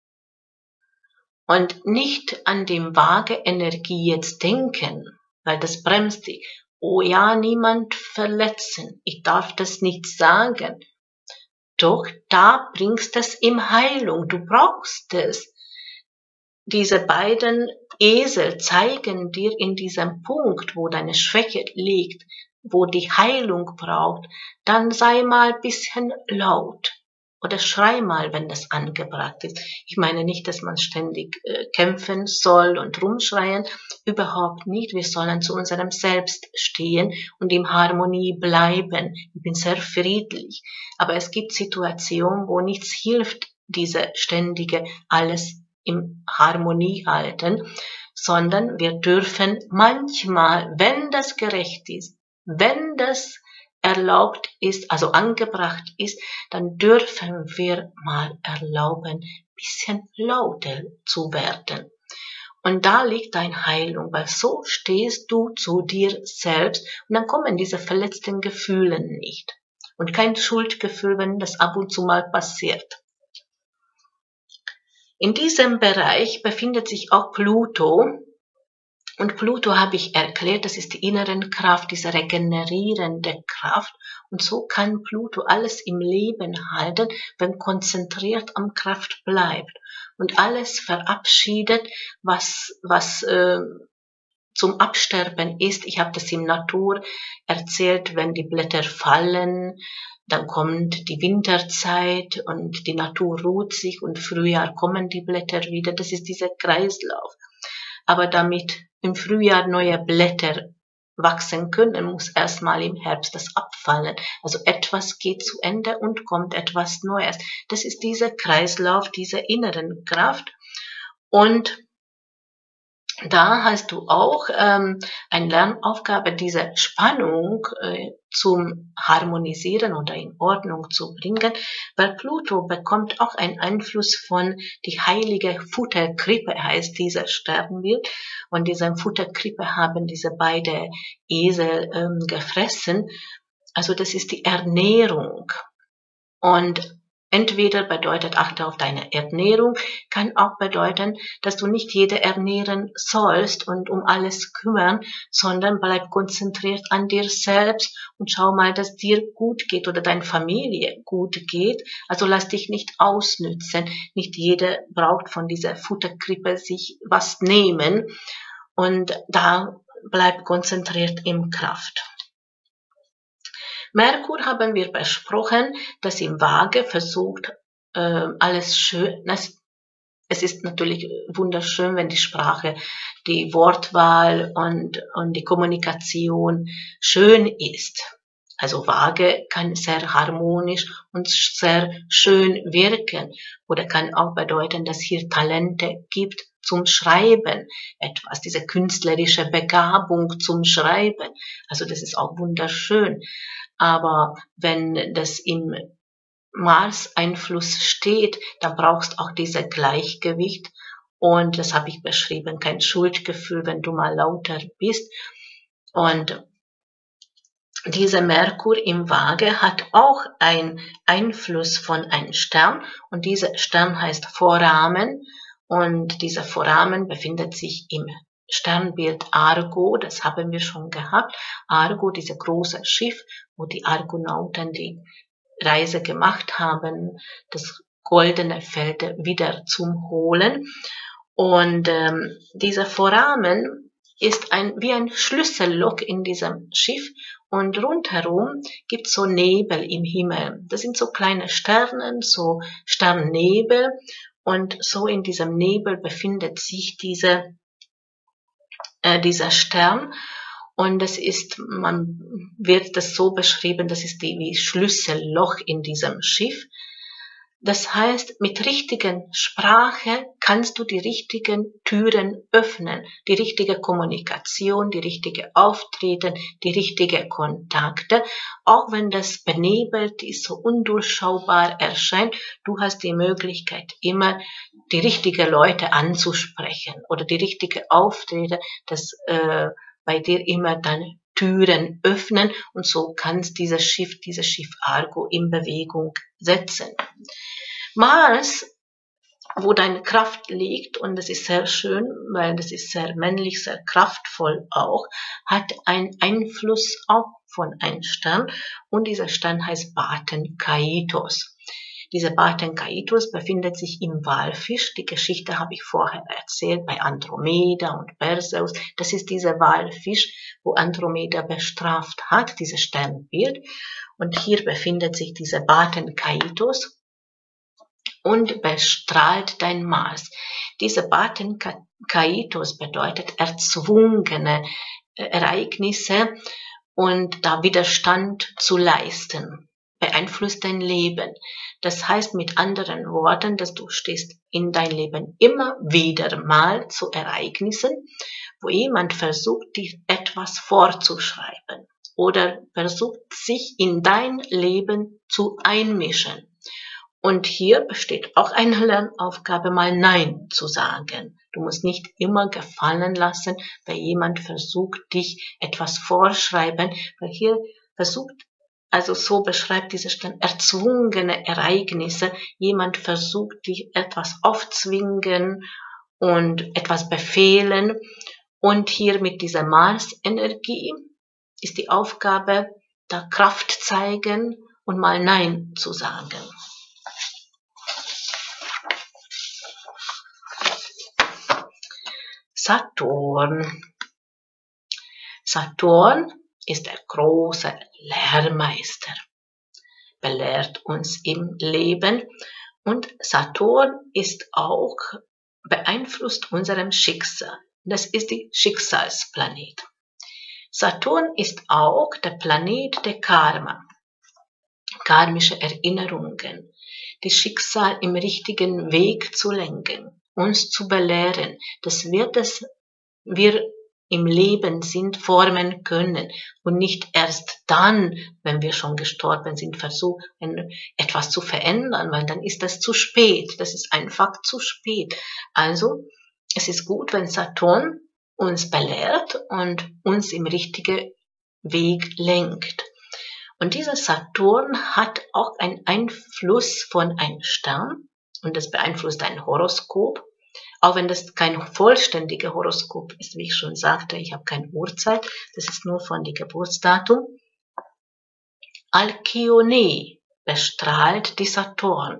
[SPEAKER 1] und nicht an die vage Energie jetzt denken, weil das bremst dich. Oh ja, niemand verletzen, ich darf das nicht sagen. Doch da bringst du es in Heilung, du brauchst es. Diese beiden Esel zeigen dir in diesem Punkt, wo deine Schwäche liegt, wo die Heilung braucht, dann sei mal ein bisschen laut oder schrei mal, wenn das angebracht ist. Ich meine nicht, dass man ständig äh, kämpfen soll und rumschreien, überhaupt nicht. Wir sollen zu unserem Selbst stehen und in Harmonie bleiben. Ich bin sehr friedlich, aber es gibt Situationen, wo nichts hilft, diese ständige alles in Harmonie halten, sondern wir dürfen manchmal, wenn das gerecht ist, wenn das erlaubt ist, also angebracht ist, dann dürfen wir mal erlauben, bisschen lauter zu werden. Und da liegt deine Heilung, weil so stehst du zu dir selbst und dann kommen diese verletzten Gefühle nicht. Und kein Schuldgefühl, wenn das ab und zu mal passiert. In diesem Bereich befindet sich auch Pluto. Und Pluto habe ich erklärt, das ist die innere Kraft, diese regenerierende Kraft. Und so kann Pluto alles im Leben halten, wenn konzentriert am Kraft bleibt. Und alles verabschiedet, was, was äh, zum Absterben ist. Ich habe das im Natur erzählt, wenn die Blätter fallen, dann kommt die Winterzeit und die Natur ruht sich und Frühjahr kommen die Blätter wieder. Das ist dieser Kreislauf. Aber damit im Frühjahr neue Blätter wachsen können, muss erstmal im Herbst das abfallen. Also etwas geht zu Ende und kommt etwas Neues. Das ist dieser Kreislauf, diese inneren Kraft. Und da hast du auch ähm, eine Lernaufgabe, diese Spannung äh, zum Harmonisieren oder in Ordnung zu bringen, weil Pluto bekommt auch einen Einfluss von die heilige Futterkrippe, heißt dieser Sternbild. Und diese Futterkrippe haben diese beiden Esel ähm, gefressen. Also das ist die Ernährung. Und entweder bedeutet, achte auf deine Ernährung, kann auch bedeuten, dass du nicht jede ernähren sollst und um alles kümmern, sondern bleib konzentriert an dir selbst und schau mal, dass dir gut geht oder deine Familie gut geht. Also lass dich nicht ausnützen. Nicht jeder braucht von dieser Futterkrippe sich was nehmen und da bleib konzentriert im Kraft. Merkur haben wir besprochen, dass im Waage versucht, äh, alles schön, es, es ist natürlich wunderschön, wenn die Sprache, die Wortwahl und, und die Kommunikation schön ist. Also Waage kann sehr harmonisch und sehr schön wirken oder kann auch bedeuten, dass hier Talente gibt zum Schreiben, etwas, diese künstlerische Begabung zum Schreiben. Also das ist auch wunderschön. Aber wenn das im Mars-Einfluss steht, dann brauchst auch dieses Gleichgewicht. Und das habe ich beschrieben, kein Schuldgefühl, wenn du mal lauter bist. Und dieser Merkur im Waage hat auch einen Einfluss von einem Stern. Und dieser Stern heißt Vorrahmen. Und dieser Vorrahmen befindet sich im Sternbild Argo, das haben wir schon gehabt. Argo, dieses große Schiff, wo die Argonauten die Reise gemacht haben, das goldene Feld wieder zum Holen. Und ähm, dieser Vorrahmen ist ein, wie ein Schlüsselloch in diesem Schiff und rundherum gibt es so Nebel im Himmel. Das sind so kleine Sterne, so Sternnebel und so in diesem Nebel befindet sich diese Äh, dieser Stern und das ist, man wird das so beschrieben, das ist die wie Schlüsselloch in diesem Schiff. Das heißt, mit richtigen Sprache kannst du die richtigen Türen öffnen, die richtige Kommunikation, die richtige Auftreten, die richtige Kontakte, auch wenn das benebelt ist, so undurchschaubar erscheint, du hast die Möglichkeit immer die richtigen Leute anzusprechen oder die richtige Auftritte, dass äh, bei dir immer dann Türen öffnen und so kannst dieses Schiff, dieses Schiff Argo in Bewegung setzen. Mars, wo deine Kraft liegt, und das ist sehr schön, weil das ist sehr männlich, sehr kraftvoll auch, hat einen Einfluss auch von einem Stern und dieser Stern heißt Baten Kaitos. Dieser Baten Kaitos befindet sich im Walfisch. Die Geschichte habe ich vorher erzählt bei Andromeda und Perseus. Das ist dieser Walfisch, wo Andromeda bestraft hat, dieses Sternbild. Und hier befindet sich dieser Baten Kaitos und bestrahlt dein Mars. Dieser Baten Kaitos bedeutet erzwungene Ereignisse und da Widerstand zu leisten. Beeinflusst dein Leben. Das heißt mit anderen Worten, dass du stehst in dein Leben immer wieder mal zu Ereignissen, wo jemand versucht, dir etwas vorzuschreiben oder versucht, sich in dein Leben zu einmischen. Und hier besteht auch eine Lernaufgabe, mal Nein zu sagen. Du musst nicht immer gefallen lassen, weil jemand versucht, dich etwas vorschreiben, weil hier versucht, also so beschreibt diese Stelle erzwungene Ereignisse. Jemand versucht, dich etwas aufzwingen und etwas befehlen. Und hier mit dieser Mars-Energie ist die Aufgabe, da Kraft zeigen und mal Nein zu sagen. Saturn. Saturn ist der große Lehrmeister, belehrt uns im Leben, und Saturn ist auch beeinflusst unserem Schicksal. Das ist die Schicksalsplanet. Saturn ist auch der Planet der Karma, karmische Erinnerungen, das Schicksal im richtigen Weg zu lenken, uns zu belehren, dass wir das wir im Leben sind, formen können und nicht erst dann, wenn wir schon gestorben sind, versuchen, etwas zu verändern, weil dann ist das zu spät. Das ist einfach zu spät. Also, es ist gut, wenn Saturn uns belehrt und uns im richtigen Weg lenkt. Und dieser Saturn hat auch einen Einfluss von einem Stern und das beeinflusst ein Horoskop. Auch wenn das kein vollständiger Horoskop ist, wie ich schon sagte, ich habe keine Uhrzeit, das ist nur von dem Geburtsdatum. Alkyone bestrahlt die Saturn.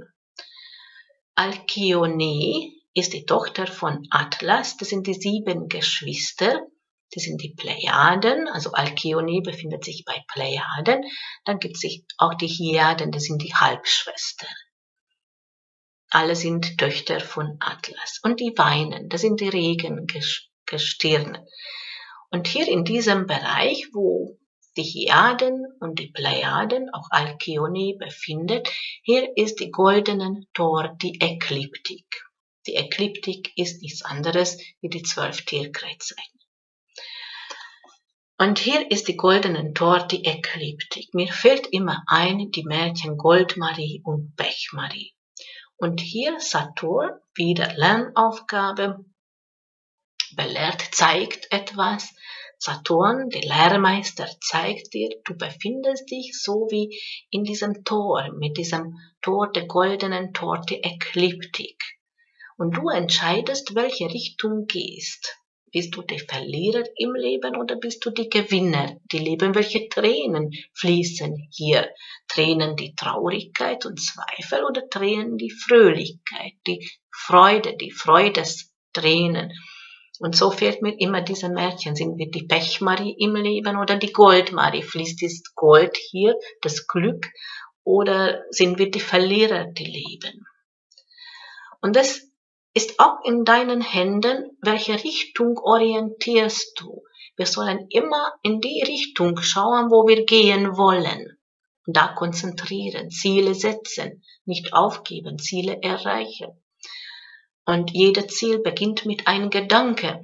[SPEAKER 1] Alkyone ist die Tochter von Atlas, das sind die sieben Geschwister, das sind die Plejaden, also Alkyone befindet sich bei Plejaden, dann gibt es auch die Hyaden, das sind die Halbschwestern. Alle sind Töchter von Atlas. Und die Weinen, das sind die Regengestirne. Und hier in diesem Bereich, wo die Hyaden und die Plejaden, auch Alkyone, befindet, hier ist die goldenen Tor, die Ekliptik. Die Ekliptik ist nichts anderes wie die zwölf Tierkreiszeichen. Und hier ist die goldenen Tor, die Ekliptik. Mir fällt immer ein, die Märchen Goldmarie und Pechmarie. Und hier Saturn, wieder Lernaufgabe, belehrt, zeigt etwas. Saturn, der Lehrmeister, zeigt dir, du befindest dich so wie in diesem Tor, mit diesem Tor, der goldenen Tor, der Ekliptik. Und du entscheidest, welche Richtung gehst. Bist du der Verlierer im Leben oder bist du die Gewinner? Die Leben, welche Tränen fließen hier? Tränen die Traurigkeit und Zweifel oder Tränen die Fröhlichkeit, die Freude, die Freudestränen? Und so fehlt mir immer diese Märchen. Sind wir die Pechmarie im Leben oder die Goldmarie? Fließt das Gold hier, das Glück, oder sind wir die Verlierer, die leben? Und das ist auch in deinen Händen, welche Richtung orientierst du. Wir sollen immer in die Richtung schauen, wo wir gehen wollen. Und da konzentrieren, Ziele setzen, nicht aufgeben, Ziele erreichen. Und jedes Ziel beginnt mit einem Gedanke.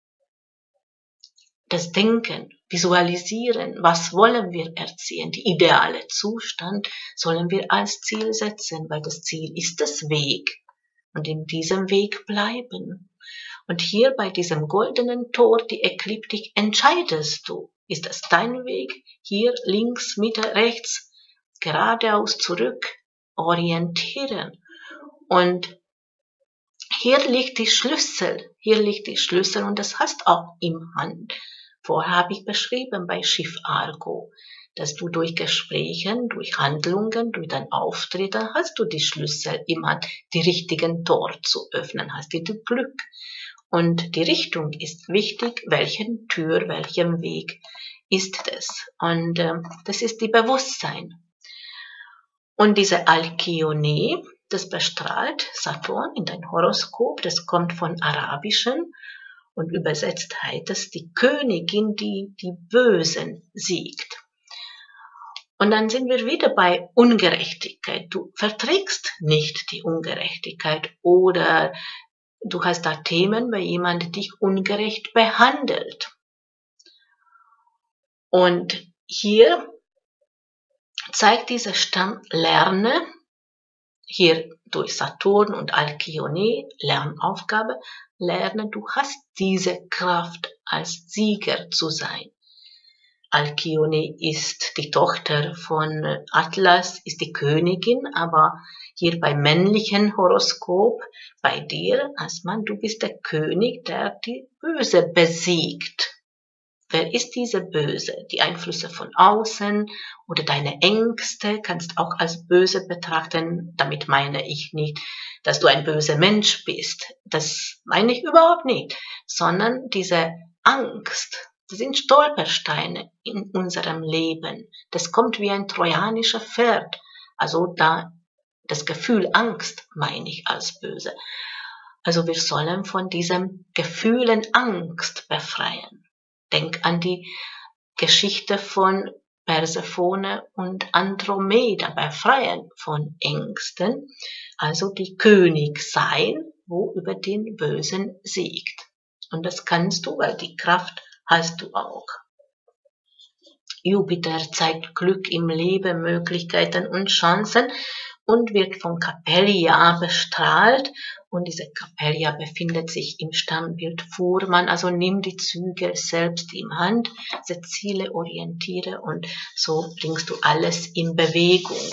[SPEAKER 1] Das Denken, visualisieren, was wollen wir erzielen, die ideale Zustand sollen wir als Ziel setzen, weil das Ziel ist das Weg. Und in diesem Weg bleiben. Und hier bei diesem goldenen Tor, die Ekliptik, entscheidest du, ist das dein Weg? Hier links, Mitte, rechts, geradeaus, zurück, orientieren. Und hier liegt die Schlüssel, hier liegt die Schlüssel und das hast auch im Hand. Vorher habe ich beschrieben bei Schiff Argo, dass du durch Gesprächen, durch Handlungen, durch dein Auftreten hast du die Schlüssel immer, die richtigen Tor zu öffnen, hast du das Glück. Und die Richtung ist wichtig, welchen Tür, welchem Weg ist es. Und äh, das ist die Bewusstsein. Und diese Alkyone, das bestrahlt Saturn in dein Horoskop, das kommt von Arabischen und übersetzt heißt es die Königin, die die Bösen siegt. Und dann sind wir wieder bei Ungerechtigkeit. Du verträgst nicht die Ungerechtigkeit oder du hast da Themen, weil jemand dich ungerecht behandelt. Und hier zeigt dieser Stern, lerne hier durch Saturn und Alkione, Lernaufgabe, lerne, du hast diese Kraft als Sieger zu sein. Alkione ist die Tochter von Atlas, ist die Königin, aber hier beim männlichen Horoskop, bei dir als Mann, du bist der König, der die Böse besiegt. Wer ist diese Böse? Die Einflüsse von außen oder deine Ängste kannst auch als böse betrachten. Damit meine ich nicht, dass du ein böser Mensch bist. Das meine ich überhaupt nicht, sondern diese Angst. Das sind Stolpersteine in unserem Leben. Das kommt wie ein trojanischer Pferd. Also da das Gefühl Angst meine ich als böse. Also wir sollen von diesem Gefühlen Angst befreien. Denk an die Geschichte von Persephone und Andromeda, befreien von Ängsten, also die König sein, wo über den Bösen siegt. Und das kannst du, weil die Kraft hast du auch. Jupiter zeigt Glück im Leben, Möglichkeiten und Chancen und wird von Capella bestrahlt. Und diese Capella befindet sich im Stammbild Fuhrmann. Also nimm die Züge selbst in Hand, setz Ziele, orientiere und so bringst du alles in Bewegung.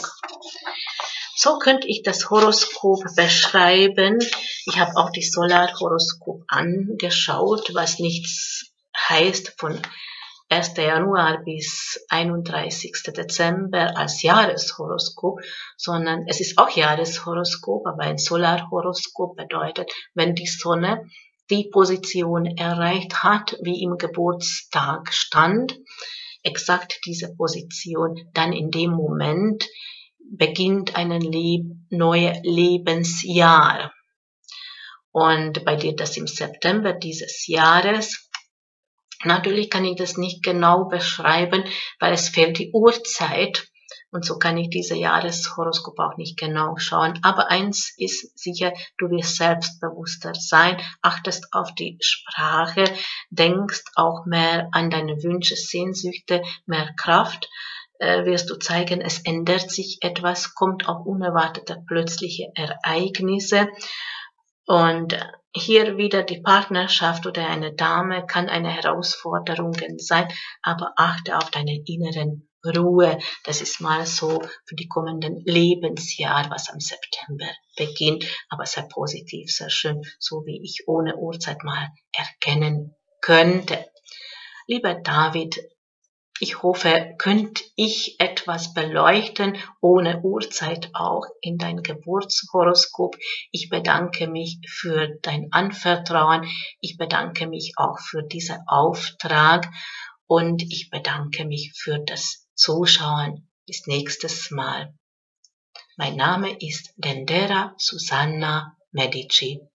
[SPEAKER 1] So könnte ich das Horoskop beschreiben. Ich habe auch die Solarhoroskop angeschaut, was nichts heißt von erster Januar bis einunddreißigster Dezember als Jahreshoroskop, sondern es ist auch Jahreshoroskop, aber ein Solarhoroskop bedeutet, wenn die Sonne die Position erreicht hat, wie im Geburtstag stand, exakt diese Position, dann in dem Moment beginnt ein Leb neues Lebensjahr. Und bei dir das im September dieses Jahres. Natürlich kann ich das nicht genau beschreiben, weil es fehlt die Uhrzeit und so kann ich diese Jahreshoroskop auch nicht genau schauen. Aber eins ist sicher, du wirst selbstbewusster sein, achtest auf die Sprache, denkst auch mehr an deine Wünsche, Sehnsüchte, mehr Kraft, äh, wirst du zeigen, es ändert sich etwas, kommt auch unerwartete plötzliche Ereignisse. Und hier wieder die Partnerschaft oder eine Dame kann eine Herausforderung sein, aber achte auf deine inneren Ruhe. Das ist mal so für die kommenden Lebensjahr, was am September beginnt, aber sehr positiv, sehr schön, so wie ich ohne Uhrzeit mal erkennen könnte. Lieber David, ich hoffe, könnte ich etwas beleuchten, ohne Uhrzeit auch in dein Geburtshoroskop. Ich bedanke mich für dein Anvertrauen. Ich bedanke mich auch für diesen Auftrag und ich bedanke mich für das Zuschauen. Bis nächstes Mal. Mein Name ist Dendera Susanna Medici.